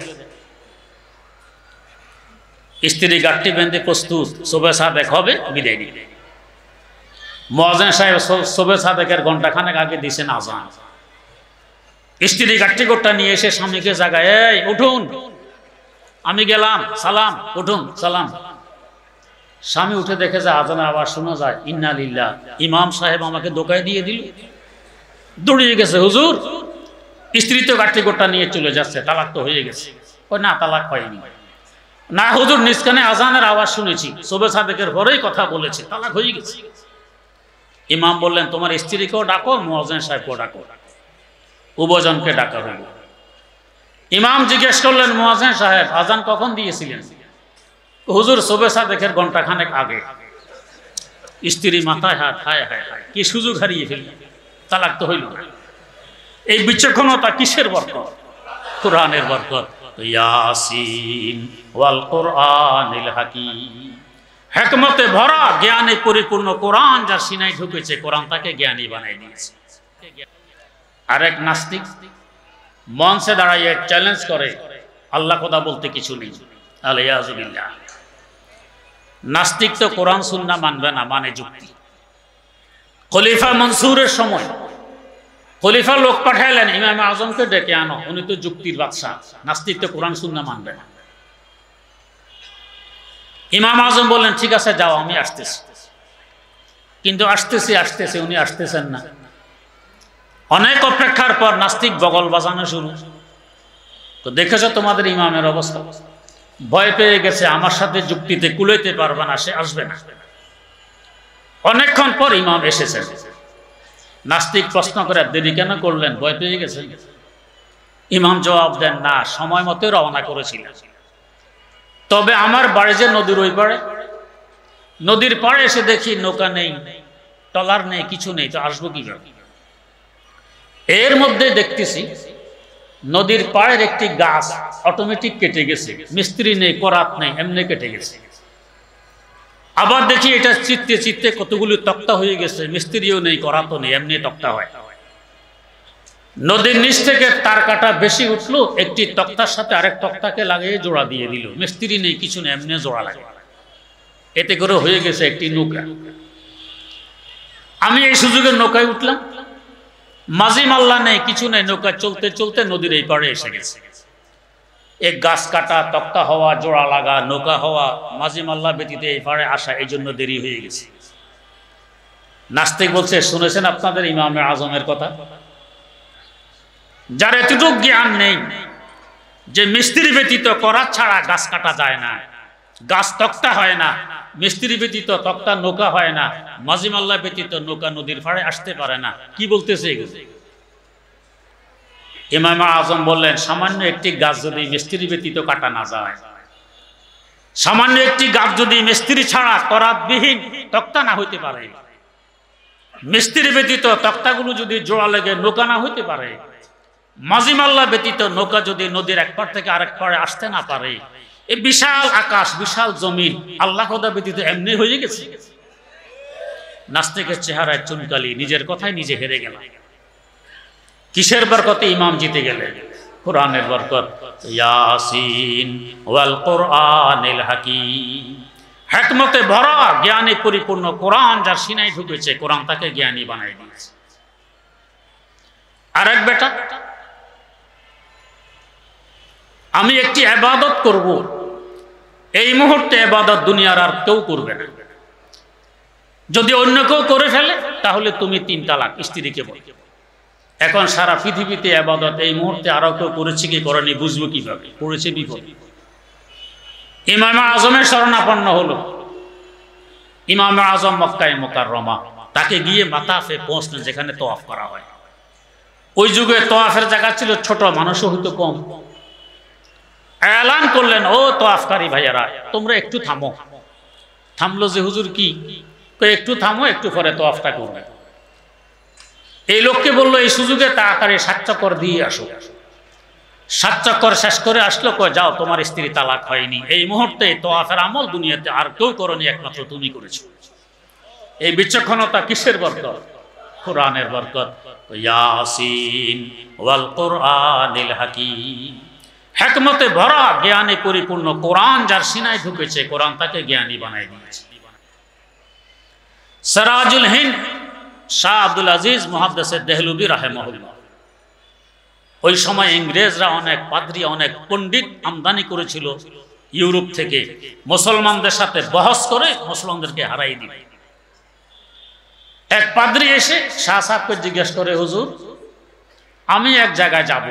স্ত্রী গাঁটটি বেঁধে প্রস্তুত, শোবে সাদেক হবে, বিদায় নিবে। মুয়াজ্জিন সাহেব শোবে সাদেকের ঘন্টা খানেক আগে দিয়েছেন আজান। স্ত্রী গাঁটটি গোটটা নিয়ে এসে স্বামীকে জাগায়, এই উঠুন, আমি গেলাম, সালাম, উঠুন, সালাম। স্বামী উঠে দেখে যে আজানের আওয়াজ শোনা যায়, ইন্না লিল্লাহ, ইমাম সাহেব আমাকে ধোঁকায় দিয়ে দিল, দৌড়িয়ে গেছে। হুজুর, স্ত্রী তো গাঁটটি গোটটা নিয়ে চলে যাচ্ছে, তালাক তো হয়ে গেছে। ওই না, তালাক হয়নি। না হুজুর, নিজ কানে আজানের আওয়াজ শুনেছি, শোবে সাদেকের পরেই কথা বলেছে, তালাক হয়ে গেছে। ইমাম বললেন তোমার স্ত্রীকেও ডাকো, মুয়াজ্জিন সাহেবকেও ডাকো। উভয়জনকে ডাকা হইল। ইমাম জিজ্ঞেস করলেন মুয়াজ্জিন সাহেব আজান কখন দিয়েছিলেন? হুজুর সুবহ সাদেকের ঘন্টা খানেক আগে। স্ত্রী মাথায় হাত, হায় হায় হায় কি সুযোগ হারিয়ে ফেলল, তালাক তো হইল না। এই বিচক্ষণতা কিসের বরকত? কোরআনের বরকত। ইয়াসিন ওয়াল কোরআনিল হাকিম, হিকমতে ভরা জ্ঞানে পরিপূর্ণ কোরআন যার সিনায় ঢুকেছে, কোরআন তাকে জ্ঞানী বানিয়ে দিয়েছে। আরেক নাস্তিক মঞ্চে দাঁড়াইয়ে চ্যালেঞ্জ করে আল্লাহ কথা বলতে কিছু নেই। আলিয়াযুবিল্লাহ। নাস্তিক তো কোরআন সুন্নাহ মানবে না, মানে যুক্তি। খলিফা মনসুরের সময় খলিফা লোক পাঠাইলেন ইমাম আজমকে ডেকে আনো, উনি তো যুক্তির বাদশা। নাস্তিক তো কোরআন সুন্নাহ মানবে না। ইমাম আজম বললেন ঠিক আছে যাও, আমি আসতেছি। কিন্তু আসতেছি আসতেছি উনি আসতেছেন না। অনেক অপেক্ষার পর নাস্তিক বগল বাজানো শুরু। তো দেখেছো তোমাদের ইমামের অবস্থা, ভয় পেয়ে গেছে, আমার সাথে যুক্তিতে কুলাইতে পারবে না, সে আসবে না। অনেকক্ষণ পর ইমাম এসেছেন। নাস্তিক প্রশ্ন করে দেরি কেন করলেন, ভয় পেয়ে গেছে? ইমাম জবাব দেন না, সময় মতো রওনা করেছিলেন, তবে আমার বাড়ি যে নদীর ওই পাড়ে, নদীর পাড়ে এসে দেখি নৌকা নেই, টলার নেই, কিছু নেই, তো আসবো কিভাবে? এর মধ্যে দেখতেছি নদীর পাড়ের একটি গাছ অটোমেটিক কেটে গেছে, মিস্ত্রি নেই, করাত নেই, এমনি কেটে গেছে। আবার দেখি এটা চিত্তে চিত্তে কতগুলো তক্তা হয়ে গেছে, মিস্ত্রিও নেই, করাতও নেই, এমনি তক্তা হয়। নদীর নিচ থেকে তার কাটা বেশি উঠলো, একটি তক্তার সাথে আরেক তক্তাকে লাগিয়ে জোড়া দিয়ে দিল, মিস্ত্রি নেই, কিছু নেই, এমনি জোড়া লাগে। এতে করে হয়ে গেছে একটি নৌকা। আমি এই সুযোগে নৌকায় উঠলাম, মাঝি মাল্লা নেই, কিছু নেই, নৌকা চলতে চলতে নদীর এই পাড়ে এসে গেছে। এক গাছ কাটা, তক্তা হওয়া, জোড়া লাগা, নৌকা হওয়া, মাঝি মাল্লা ব্যতীত এই পাড়ে আসা, এই জন্য দেরি হয়ে গেছে। নাস্তিক বলছে শুনেছেন আপনাদের ইমামে আজমের কথা? যার এতটুক জ্ঞান নেই যে মিস্ত্রি ব্যতীত করাত ছাড়া গাছ কাটা যায় না, গাছ তক্তা হয় না, মিস্ত্রি ব্যতীত তক্তা নৌকা হয় না, মাঝি মাল্লা ব্যতীত নৌকা নদীর পাড়ে আসতে পারে না, কি বলতেছে? ইমাম আজম বললেন সামান্য একটি গাছ যদি মিস্ত্রি ব্যতীত কাটা না যায়, সামান্য একটি গাছ যদি মিস্ত্রি ছাড়া করাতবিহীন তক্তা না হইতে পারে, মিস্ত্রি ব্যতীত তক্তাগুলো যদি জোড়া লেগে নৌকা না হইতে পারে, মাঝি মাল্লা ব্যতীত নৌকা যদি নদীর এক পার থেকে আরেক পারে আসতে না পারে, এই বিশাল আকাশ, বিশাল জমিন আল্লাহ খোদা ব্যতীত এমনি হয়ে গেছে। নাস্তিকের চেহারায় চুনকালি, নিজের কথায় নিজে হেরে গেল। কিসের বরকতে ইমাম জিতে গেলেন? কোরআনের বরকত। ইয়াসিন ওয়াল কোরআনিল হাকিম, হিকমতে ভরা জ্ঞানে পরিপূর্ণ কোরআন যার সিনায় ঢুকেছে, কোরআন তাকে জ্ঞানী বানাই দিয়েছে। আরেক বেটা আমি একটি ইবাদত করব, এই মুহূর্তে ইবাদত দুনিয়ার আর কেউ করবে না, যদি অন্য কেউ করে ফেলে তাহলে তুমি তিন তালাক, স্ত্রীকে বল। এখন সারা পৃথিবীতে ইবাদত এই মুহূর্তে আরো কেউ করেছে কি করেনি বুঝবো কিভাবে? পড়েছে বিপদ। ইমাম আজমের শরণাপন্ন হলো। ইমাম আজম মক্কায়ে মুকাররমা, তাকে গিয়ে মাতাফে পৌঁছলেন যেখানে তওয়াফ করা হয়। ওই যুগে তওয়াফের জায়গা ছিল ছোট, মানুষও হয়তো কম। এলান করলেন ও তওয়াফকারী ভাইয়ারা তোমরা একটু থামো। থামলো যে হুজুর কি? একটু থামো, একটু পরে তওয়াফটা করবে। এই লোককে বললো এই সুযোগে তাড়াতাড়ি সাত চক্কর দিয়ে আসো। সাত চক্কর শেষ করে আসলো, কয় যাও তোমার স্ত্রী তালাক হয়নি। এই মুহূর্তে তওয়াফের আমল দুনিয়াতে আর কেউ করনি, একমাত্র তুমি করেছো। এই বিচক্ষণতা কিসের বরকত? কোরআনের বরকত। ইয়াসিন ওয়াল কোরআনিল হাকিম, হিকমতে ভরা জ্ঞানে পরিপূর্ণ কোরআন যার সিনায় ঢুকেছে, কোরআন তাকে জ্ঞানী বানায় দিয়েছে। সিরাজুল হিন্দ শাহ আব্দুল আজিজ মুহাদ্দিস দেহলভী রাহিমাহুল্লাহ, ওই সময় ইংরেজরা অনেক পাদ্রী, অনেক পণ্ডিত আমদানি করেছিল ইউরোপ থেকে, মুসলমানদের সাথে বহস করে মুসলমানদেরকে হারাই দিবে। এক পাদ্রী এসে শাহ সাহেবকে জিজ্ঞেস করে হুজুর আমি এক জায়গায় যাব,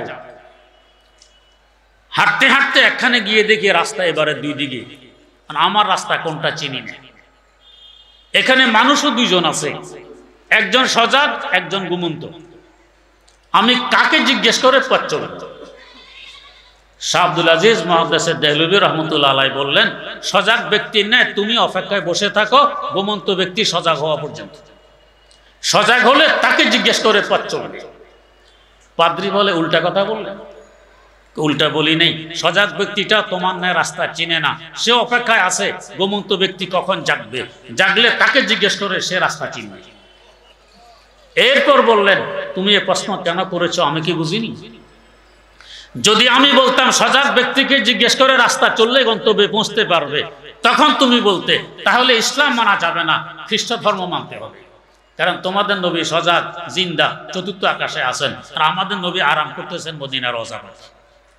হাঁটতে হাঁটতে একখানে গিয়ে দেখি রাস্তা এবারে দুই দিকে, আমার রাস্তা কোনটা চিনি না, এখানে মানুষও দুইজন আছে, একজন সজাগ, একজন ঘুমন্ত। আমি কাকে জিজ্ঞেস করে পথ চলব? শাহ আব্দুল আজিজ মুহাদ্দিস দেহলভী রহমতুল্লাহ আলাইহি বললেন, সজাগ ব্যক্তির ন্যায় তুমি অপেক্ষায় বসে থাকো ঘুমন্ত ব্যক্তি সজাগ হওয়া পর্যন্ত। সজাগ হলে তাকে জিজ্ঞেস করে পথ চলবে। পাদ্রী বলে, উল্টা কথা বললেন। উল্টা বলি নেই, সজাগ ব্যক্তিটা তোমার ন্যায় রাস্তা চিনে না, সে অপেক্ষায় আছে ঘুমন্ত ব্যক্তি কখন জাগবে, জাগলে তাকে জিজ্ঞেস করে সে রাস্তা চিনবে। এরপর বললেন, তুমি এ প্রশ্ন কেন করেছো আমি কি বুঝিনি? যদি আমি বলতাম সজাগ ব্যক্তিকে জিজ্ঞেস করে রাস্তা চললে গন্তব্যে পৌঁছতে পারবে, তখন তুমি বলতে তাহলে ইসলাম মানা যাবে না, খ্রিস্ট ধর্ম মানতে হবে। কারণ তোমাদের নবী সজাগ, জিন্দা, চতুর্থ আকাশে আছেন, আর আমাদের নবী আরাম করতেছেন মদিনার রওজা পাশে।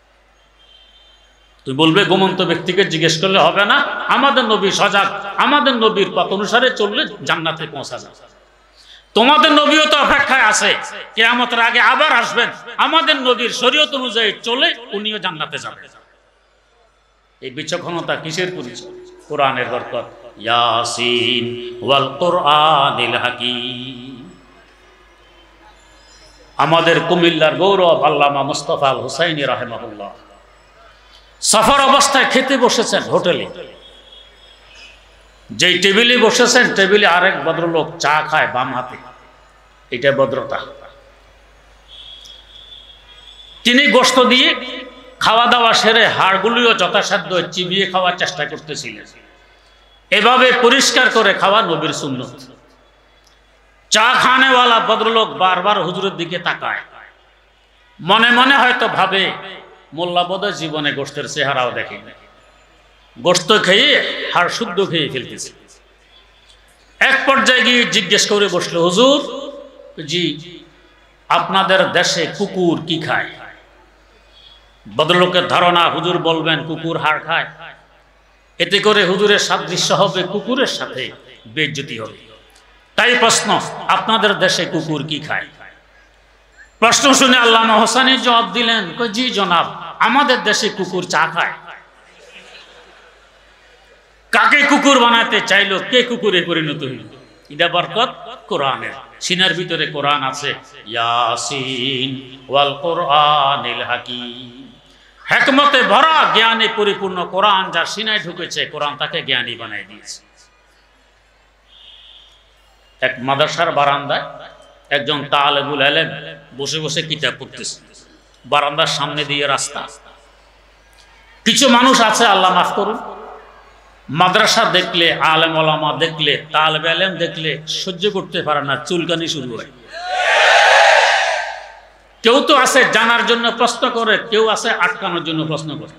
তুই বলবে ঘুমন্ত ব্যক্তিকে জিজ্ঞেস করলে হবে না, আমাদের নবী সজাগ, আমাদের নবীর পথ অনুসারে চললে জান্নাতে পৌঁছা যাবে। তোমাদের নবীও তো অপেক্ষায় আছে, কিয়ামতের আগে আবার আসবেন, আমাদের নবীর শরীয়ত অনুযায়ী চলে উনিও জান্নাতে যাবেন। এই বিচক্ষণতা কিসের পরিচয়? কোরআনের বরকত। ইয়াসিন ওয়াল কোরআনিল হাকীম। আমাদের কুমিল্লার গৌরব আল্লামা মুস্তাফা আল হুসাইনি রাহিমাহুল্লাহ সফর অবস্থায় খেতে বসেছেন হোটেলে। যেই টেবিলে বসেছেন, টেবিলে আরেক ভদ্রলোক চা খায় বাম হাতে, এটা ভদ্রতা। তিনি গোশত দিয়ে খাওয়া দাওয়া সেরে হাড়গুলিও যথাসাধ্য চিবিয়ে খাওয়ার চেষ্টা করতেছিলেন। এভাবে পরিষ্কার করে খাওয়া নবীর সুন্নত। চা খানেওয়ালা ভদ্রলোক বারবার হুজুরের দিকে তাকায়, মনে মনে হয়তো ভাবে মোল্লা বোধহয় জীবনে গোশতের চেহারাও দেখে, গোশত খেয়ে হাড় শুদ্ধ খেয়ে ফেলতেছে। এক পর্যায়ে গিয়ে জিজ্ঞেস করে বসলো, হুজুর জি আপনাদের দেশে কুকুর কি খায়? ভদ্রলোকের ধারণা হুজুর বলবেন কুকুর হাড় খায়, এতে করে হুজুরের সাদৃশ্য হবে কুকুরের সাথে, বেইজ্জতি হবে। তাই প্রশ্ন, আপনাদের দেশে কুকুর কি খায়? প্রশ্ন শুনে আল্লামা হোসানি জবাব দিলেন, জি জনাব, আমাদের দেশে কুকুর চা খায়। কাকে কুকুর বানাতে চাইলো, কে কুকুরে পরিণত হইল? এটা বরকত কোরআনের। সিনার ভিতরে কোরআন আছে, ইয়াসিন ওয়াল কোরআনিল হাকীম। হিকমতে ভরা, জ্ঞানে পরিপূর্ণ কোরআন যার সিনায় ঢুকেছে, কোরআন তাকে জ্ঞানী বানাই দিয়েছে। এক মাদ্রাসার বারান্দায় একজন তালেবুল ইলম বসে বসে কিতাব পড়তেছে। বারান্দার সামনে দিয়ে রাস্তা। কিছু মানুষ আছে, আল্লাহ মাফ করুন, মাদ্রাসা দেখলে, আলেম ওলামা দেখলে, তালেবে ইলম দেখলে সহ্য করতে পারে না, চুলকানি শুরু হয়। কেউ তো আছে জানার জন্য প্রশ্ন করে, কেউ আছে আটকানোর জন্য প্রশ্ন করে।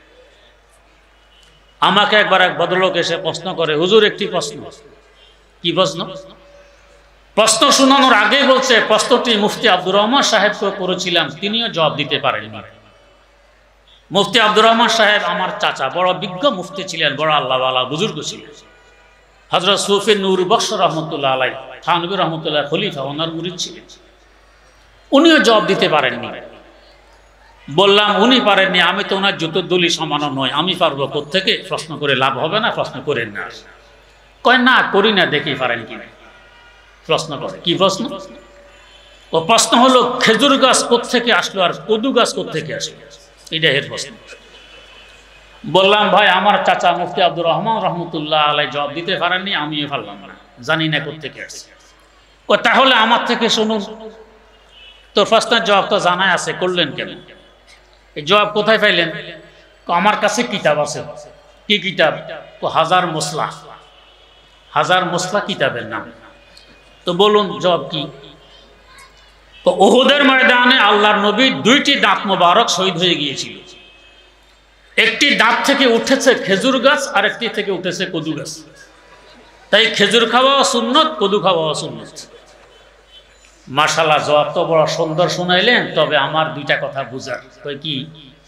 আমাকে একবার এক ভদ্রলোক এসে প্রশ্ন করে, হুজুর একটি প্রশ্ন। কি প্রশ্ন? প্রশ্ন শোনানোর আগেই বলছে, প্রশ্নটি মুফতি আব্দুর রহমান সাহেবকে করেছিলাম, তিনিও জবাব দিতে পারেননি। মুফতি আব্দুর রহমান সাহেব আমার চাচা, বড় বিজ্ঞ মুফতি ছিলেন, বড় আল্লাহওয়ালা বুজুর্গ ছিলেন। হযরত সুফি নূর বখশ রহমতুল্লাহ আলাইহি, থানভী রহমতুল্লাহ খলিফা, ওনার মুরিদ ছিলেন। উনিও জবাব দিতে পারেননি। বললাম, উনি পারেননি, আমি তো ওনার জুতোর দলি সমানও নয়, আমি পারবো কোত্থেকে? প্রশ্ন করে লাভ হবে না, প্রশ্ন করেন না। কয় না, করি না, দেখি পারেন কিনা। প্রশ্ন করে, কি প্রশ্ন? ও প্রশ্ন হলো, খেজুর গাছ কোত্থেকে আসলো আর কদু গাছ কোত্থেকে আসলো, এটা এর প্রশ্ন। বললাম, ভাই আমার চাচা মুফতি আব্দুর রহমান রহমতুল্লাহ আলাইহি জবাব দিতে পারেননি, আমিও পারলাম না, জানি না কোত্থেকে আসছে। ও তাহলে আমার থেকে শুনুন, তোর প্রশ্নের জবাব তো জানাই আছে, করলেন কেন? এই জবাব কোথায় পাইলেন? আমার কাছে কিতাব আছে। কি কিতাব? তো হাজার মসলা। হাজার মসলা কিতাবের নাম। তো বলুন জবাব কি? তো উহুদের ময়দানে আল্লাহর নবী দুইটি দাঁত মোবারক শহীদ হয়ে গিয়েছিল। একটি দাঁত থেকে উঠেছে খেজুর গাছ, আর একটি থেকে উঠেছে কদু গাছ। তাই খেজুর খাওয়া সুন্নত, কদু খাওয়া সুন্নত। মাশাআল্লাহ, জবাব তো বড় সুন্দর শুনাইলেন, তবে আমার দুইটা কথা বুঝার। কই কি?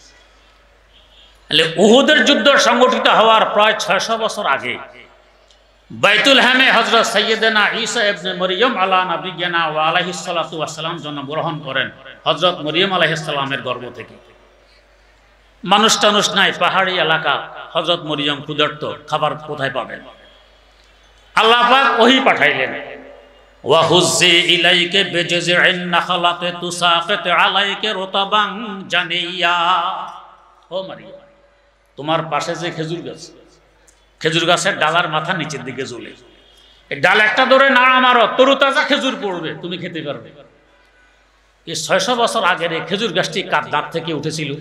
উহুদের যুদ্ধ সংগঠিত হওয়ার প্রায় ছয়শ বছর আগে বাইতুল হামে হযরত সাইয়্যিদানা ঈসা ইবনে মরিয়ম আলা নবিয়্যিনা ওয়া আলাইহিস সালাতু ওয়াস সালাম জন্মগ্রহণ করেন হযরত মরিয়ম আলাইহিস সালামের গর্ভ থেকে। মানুষ টানুষ নাই, পাহাড়ি এলাকা, হযরত মরিয়ম ক্ষুধার্ত, খাবার কোথায় পাবেন? আল্লাহ পাক ওহী পাঠাইলেন, ওয়াহুজ্জি ইলাইকা বিজযি'in নাখলাতি তুসাকিত আলাইকা রুতাবান জানিয়া। ও মারিয়া, তোমার পাশে যে খেজুর গাছ, খেজুর গাছের ডালার মাথা নিচের দিকে ঝুলে, এই ডাল একটা ধরে নাড়া মারো, তরুতাজা খেজুর পড়বে, তুমি খেতে পারবে। এই ছয়শো বছর আগের এই খেজুর গাছটি কার দাঁত থেকে উঠেছিল?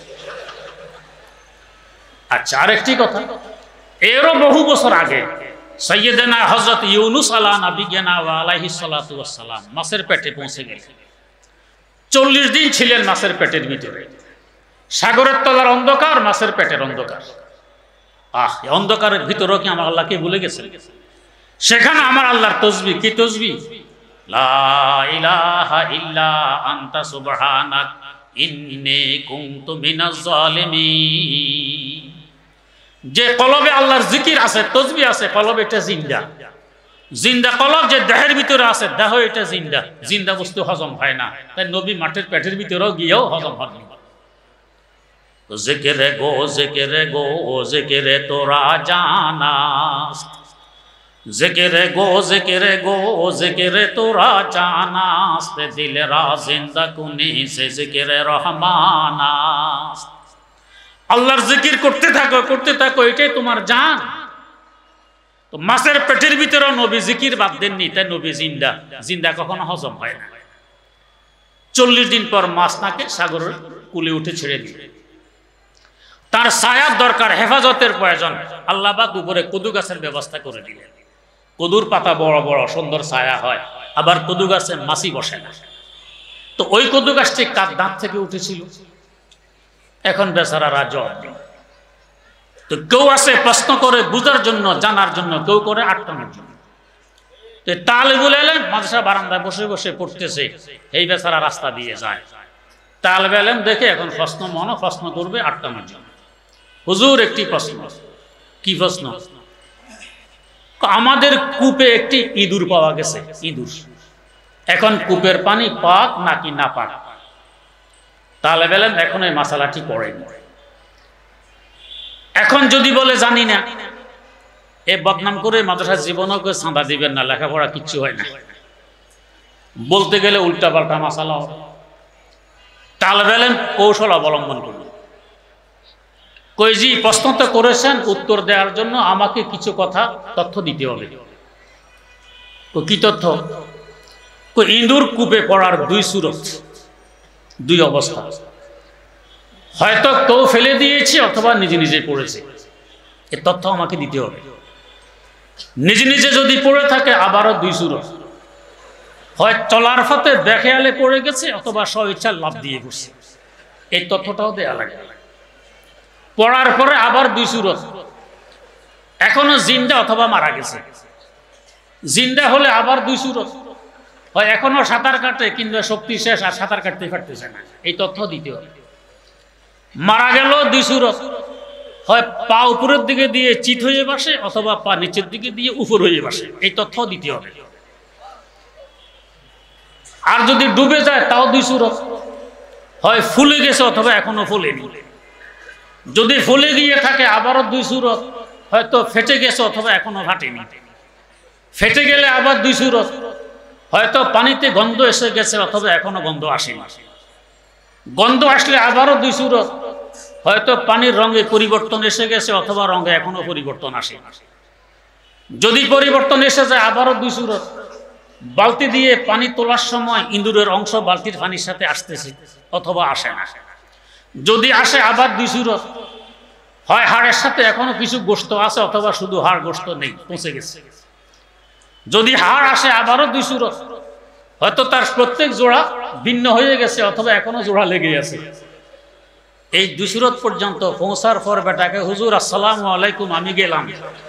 আচ্ছা, আরেকটি কথা, এরও বহু বছর আগে সাইয়েদেনা হযরত ইউনুস আলা নবিয়িনা ওয়া আলাইহিস সালাতু ওয়াস সালাম মাছের পেটে পৌঁছে গেলেন। চল্লিশ দিন ছিলেন মাছের পেটের ভিতরে। সাগরের তলার অন্ধকার, মাছের পেটের অন্ধকার। আহ, এই অন্ধকারের ভিতরেও কি আমার আল্লাহকে ভুলে গেছেন? সেখানে আমার আল্লাহর তসবিহ, কি তসবিহ? লা ইলাহা ইল্লা আনতা সুবহানাক ইন্নী কুনতু মিনাজ জালিমিন। যে কলবে আল্লাহর জিকির আছে, তসবিহ আছে, কলবে এটা জিন্দা। জিন্দা কলব যে দেহের ভিতরে আছে, দেহ এটা জিন্দা। জিন্দা বস্তু হজম হয় না, তাই নবী মাঠের পেটের ভিতরেও গিয়েও হজম হয়নি। জিকিরে গো জিকিরে গো জিকিরে তোরা জানাস, জিকিরে গো জিকিরে গো জিকিরে তোরা জানাস, দিলেরা জিন্দা কুনি সে জিকিরে রহমানাস। আল্লাহর জিকির করতে থাকো, করতে থাকো, এটাই তোমার জান। তো মাছের পেটের ভিতরে নবী জিকির বাদ দেননি, তাই নবী জিন্দা। জিন্দা কখনো হজম হয় না। চল্লিশ দিন পর মাছ নাকে সাগরের কুলে উঠে ছেড়ে দিল। তার ছায়ার দরকার, হেফাজতের প্রয়োজন। আল্লাহ পাক উপরে কদু গাছের ব্যবস্থা করে দিলেন। কদুর পাতা বড় বড় সুন্দর ছায়া হয়, আবার কদু গাছে মাছি বসে না। তো ওই কদু গাছটি কার দাঁত থেকে উঠেছিল? এখন বেচারারা জবাব দেয়। তো কেউ আছে প্রশ্ন করে বুঝার জন্য, জানার জন্য, কেউ করে আটকানোর জন্য। তো তালেবুল ইলম মাদ্রাসা বারান্দায় বসে বসে পড়তেছে, এই বেচারা রাস্তা দিয়ে যায়। তালেবুল ইলম দেখে এখন প্রশ্ন মনে প্রশ্ন করবে আটকানোর জন্য। হুজুর, একটি প্রশ্ন। কি প্রশ্ন? আমাদের কূপে একটি ইঁদুর পাওয়া গেছে, ইঁদুর। এখন কূপের পানি পাক নাকি না পাক? তালেবুল ইলম এখন এই মাসালাটি পড়েনি। এখন যদি বলে জানি না, এ বদনাম করে মাদ্রাসার জীবনও কেউ চাঁদা দিবেন না, লেখাপড়া কিচ্ছু হয় না। বলতে গেলে উল্টা পাল্টা মাসালা হবে। তালেবুল ইলম কৌশল অবলম্বন করল। কইজি প্রশ্ন তো করেছেন, উত্তর দেওয়ার জন্য আমাকে কিছু কথা তথ্য দিতে হবে। কি তথ্য? ইঁদুর কূপে পড়ার দুই সুরত, দুই অবস্থা। হয়তো কেউ ফেলে দিয়েছে অথবা নিজে নিজে পড়েছে। এ তথ্য আমাকে দিতে হবে। নিজে নিজে যদি পড়ে থাকে আবারও দুই সুরত, হয় চলার পথে বেখেয়ালে পড়ে গেছে অথবা স্বইচ্ছা লাভ দিয়ে বসছে। এই তথ্যটাও দেয়া লাগে। পড়ার পরে আবার দুই সুরত, এখনো জিন্দা অথবা মারা গেছে। জিন্দা হলে আবার দুই সুরত, হয় এখনো সাঁতার কাটে কিন্তু শক্তি শেষ আর সাঁতার কাটতে পারতেছে না। এই তথ্য দিতে হবে। মারা গেল দুই সুরত, হয় পা উপরের দিকে দিয়ে চিত হয়ে বসে অথবা পা নিচের দিকে দিয়ে উপর হয়ে বসে। এই তথ্য দিতে হবে। আর যদি ডুবে যায় তাও দুই সুরত, হয় ফুলে গেছে অথবা এখনো ফুলেনি। যদি ফুলে গিয়ে থাকে আবারও দুই সুরত, হয়তো ফেটে গেছে অথবা এখনো ফাটেনি। ফেটে গেলে আবার দুই সুরত, হয়তো পানিতে গন্ধ এসে গেছে অথবা এখনো গন্ধ আসেনি। গন্ধ আসলে আবারও দুই সুরত, হয়তো পানির রঙে পরিবর্তন এসে গেছে অথবা রঙে এখনো পরিবর্তন আসে। যদি পরিবর্তন এসে যায় আবারও দুই সুরত, বালতি দিয়ে পানি তোলার সময় ইঁদুরের অংশ বালতির পানির সাথে আসতেছে অথবা আসে না। যদি আসে আবার দুই সুরত, হয় হাড়ের সাথে এখনো কিছু গোশত আছে অথবা শুধু হাড় গোশত নেই, পচে গেছে। যদি হাড় আসে আবারও দুই সুরত, হয়তো তার প্রত্যেক জোড়া ভিন্ন হয়ে গেছে অথবা এখনো জোড়া লেগে আছে। এই দুই সুরত পর্যন্ত পৌঁছার পর বেটাকে হুজুর আসসালামু আলাইকুম আমি গেলাম।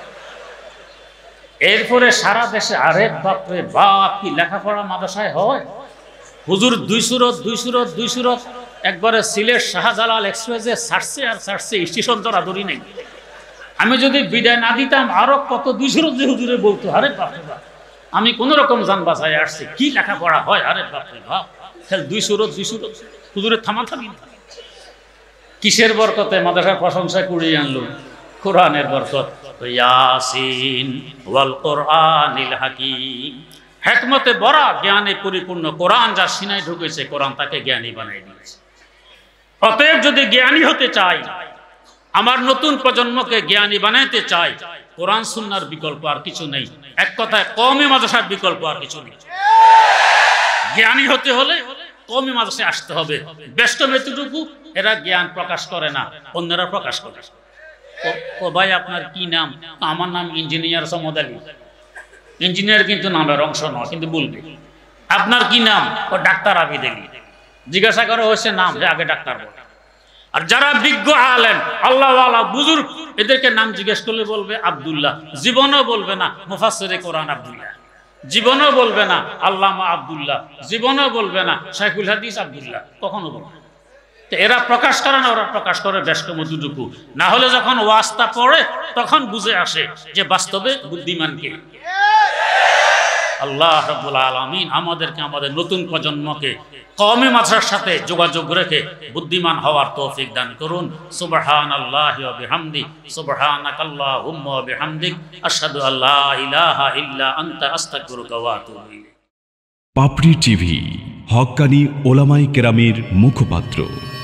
এরপরে সারা দেশে আরে বাপরে বাপ কি লেখাপড়া মাদ্রাসায় হয়। হুজুর দুই সুরত দুই সুরত দুই সুরত একবারে সিলেট শাহজালাল এক্সপ্রেসে ছাড়ছে আর ছাড়ছে, স্টেশন তো আদরি নেই। আমি যদি বিদায় না দিতাম আরো কত দুই সুরত যে হুজুরে বলতো। আরে বাপরে বাপ, আমি কোন রকম যান বাসায় আসছি, কি লেখাপড়া হয়। আরে বাপরে বাপ, দুই সুরত দুই সুরত হুজুরের থামাথামি। কিসের বরকতে মাদ্রাসার প্রশংসা করিয়ে আনলো? কোরআনের বরকত। ইয়াসিন ওয়াল কোরআনিল হাকিম, হেকমতে ভরা জ্ঞানে পরিপূর্ণ কোরআন যার সিনায় ঢুকেছে, কোরআন তাকে জ্ঞানী বানিয়ে দিয়েছে। অতএব যদি জ্ঞানী হতে চাই, আমার নতুন প্রজন্মকে জ্ঞানী বানাইতে চাই, কোরআন সুন্নাহর বিকল্প আর কিছু নেই। এক কথায় কওমি মাদ্রাসার বিকল্প আর কিছু নেই। জ্ঞানী হতে হলে কওমি মাদ্রাসায় আসতে হবে। বেষ্টম এতটুকু, এরা জ্ঞান প্রকাশ করে না, অন্যরা প্রকাশ করে। ও ভাই আপনার কি নাম? আমার নাম ইঞ্জিনিয়ার সমদ আলী। ইঞ্জিনিয়ার কিন্তু নামের অংশ নয়, কিন্তু বলবে। আপনার কি নাম? ও ডাক্তার আবিদ আলী। জিজ্ঞাসা করা হয়েছে নাম, যে আগে ডাক্তার বলে। আর যারা বিজ্ঞ আলেম, আল্লাহওয়ালা, বুজুর্গ, এদেরকে নাম জিজ্ঞেস করলে বলবে আব্দুল্লাহ। জীবনও বলবে না মুফাসসিরে কোরআন আব্দুল্লাহ, জীবনও বলবে না আল্লামা আব্দুল্লাহ, জীবনও বলবে না শাইখুল হাদিস আব্দুল্লাহ, কখনো বলবে না। তো এরা প্রকাশ করে না, ওরা প্রকাশ করে বেশকম দুটুকু। না হলে যখন ওয়াস্তা পড়ে তখন বুঝে আসে যে বাস্তবে বুদ্ধিমান কে। আল্লাহ রাব্বুল আলামিন আমাদেরকে, আমাদের নতুন প্রজন্মকে কওমি মাদ্রাসার সাথে যোগাযোগ রেখে বুদ্ধিমান হওয়ার তৌফিক দান করুন। সুবহানাল্লাহি ওয়া বিহামদি, সুবহানাকাল্লাহুম্মা ওয়া বিহামদিক, আশহাদু আল্লা ইলাহা ইল্লা আনতা, আস্তাগফিরুকা ওয়া আতুবু ইলাইক। পাপড়ি টিভি, হক্কানি ওলামায়ে কেরামের মুখপাত্র।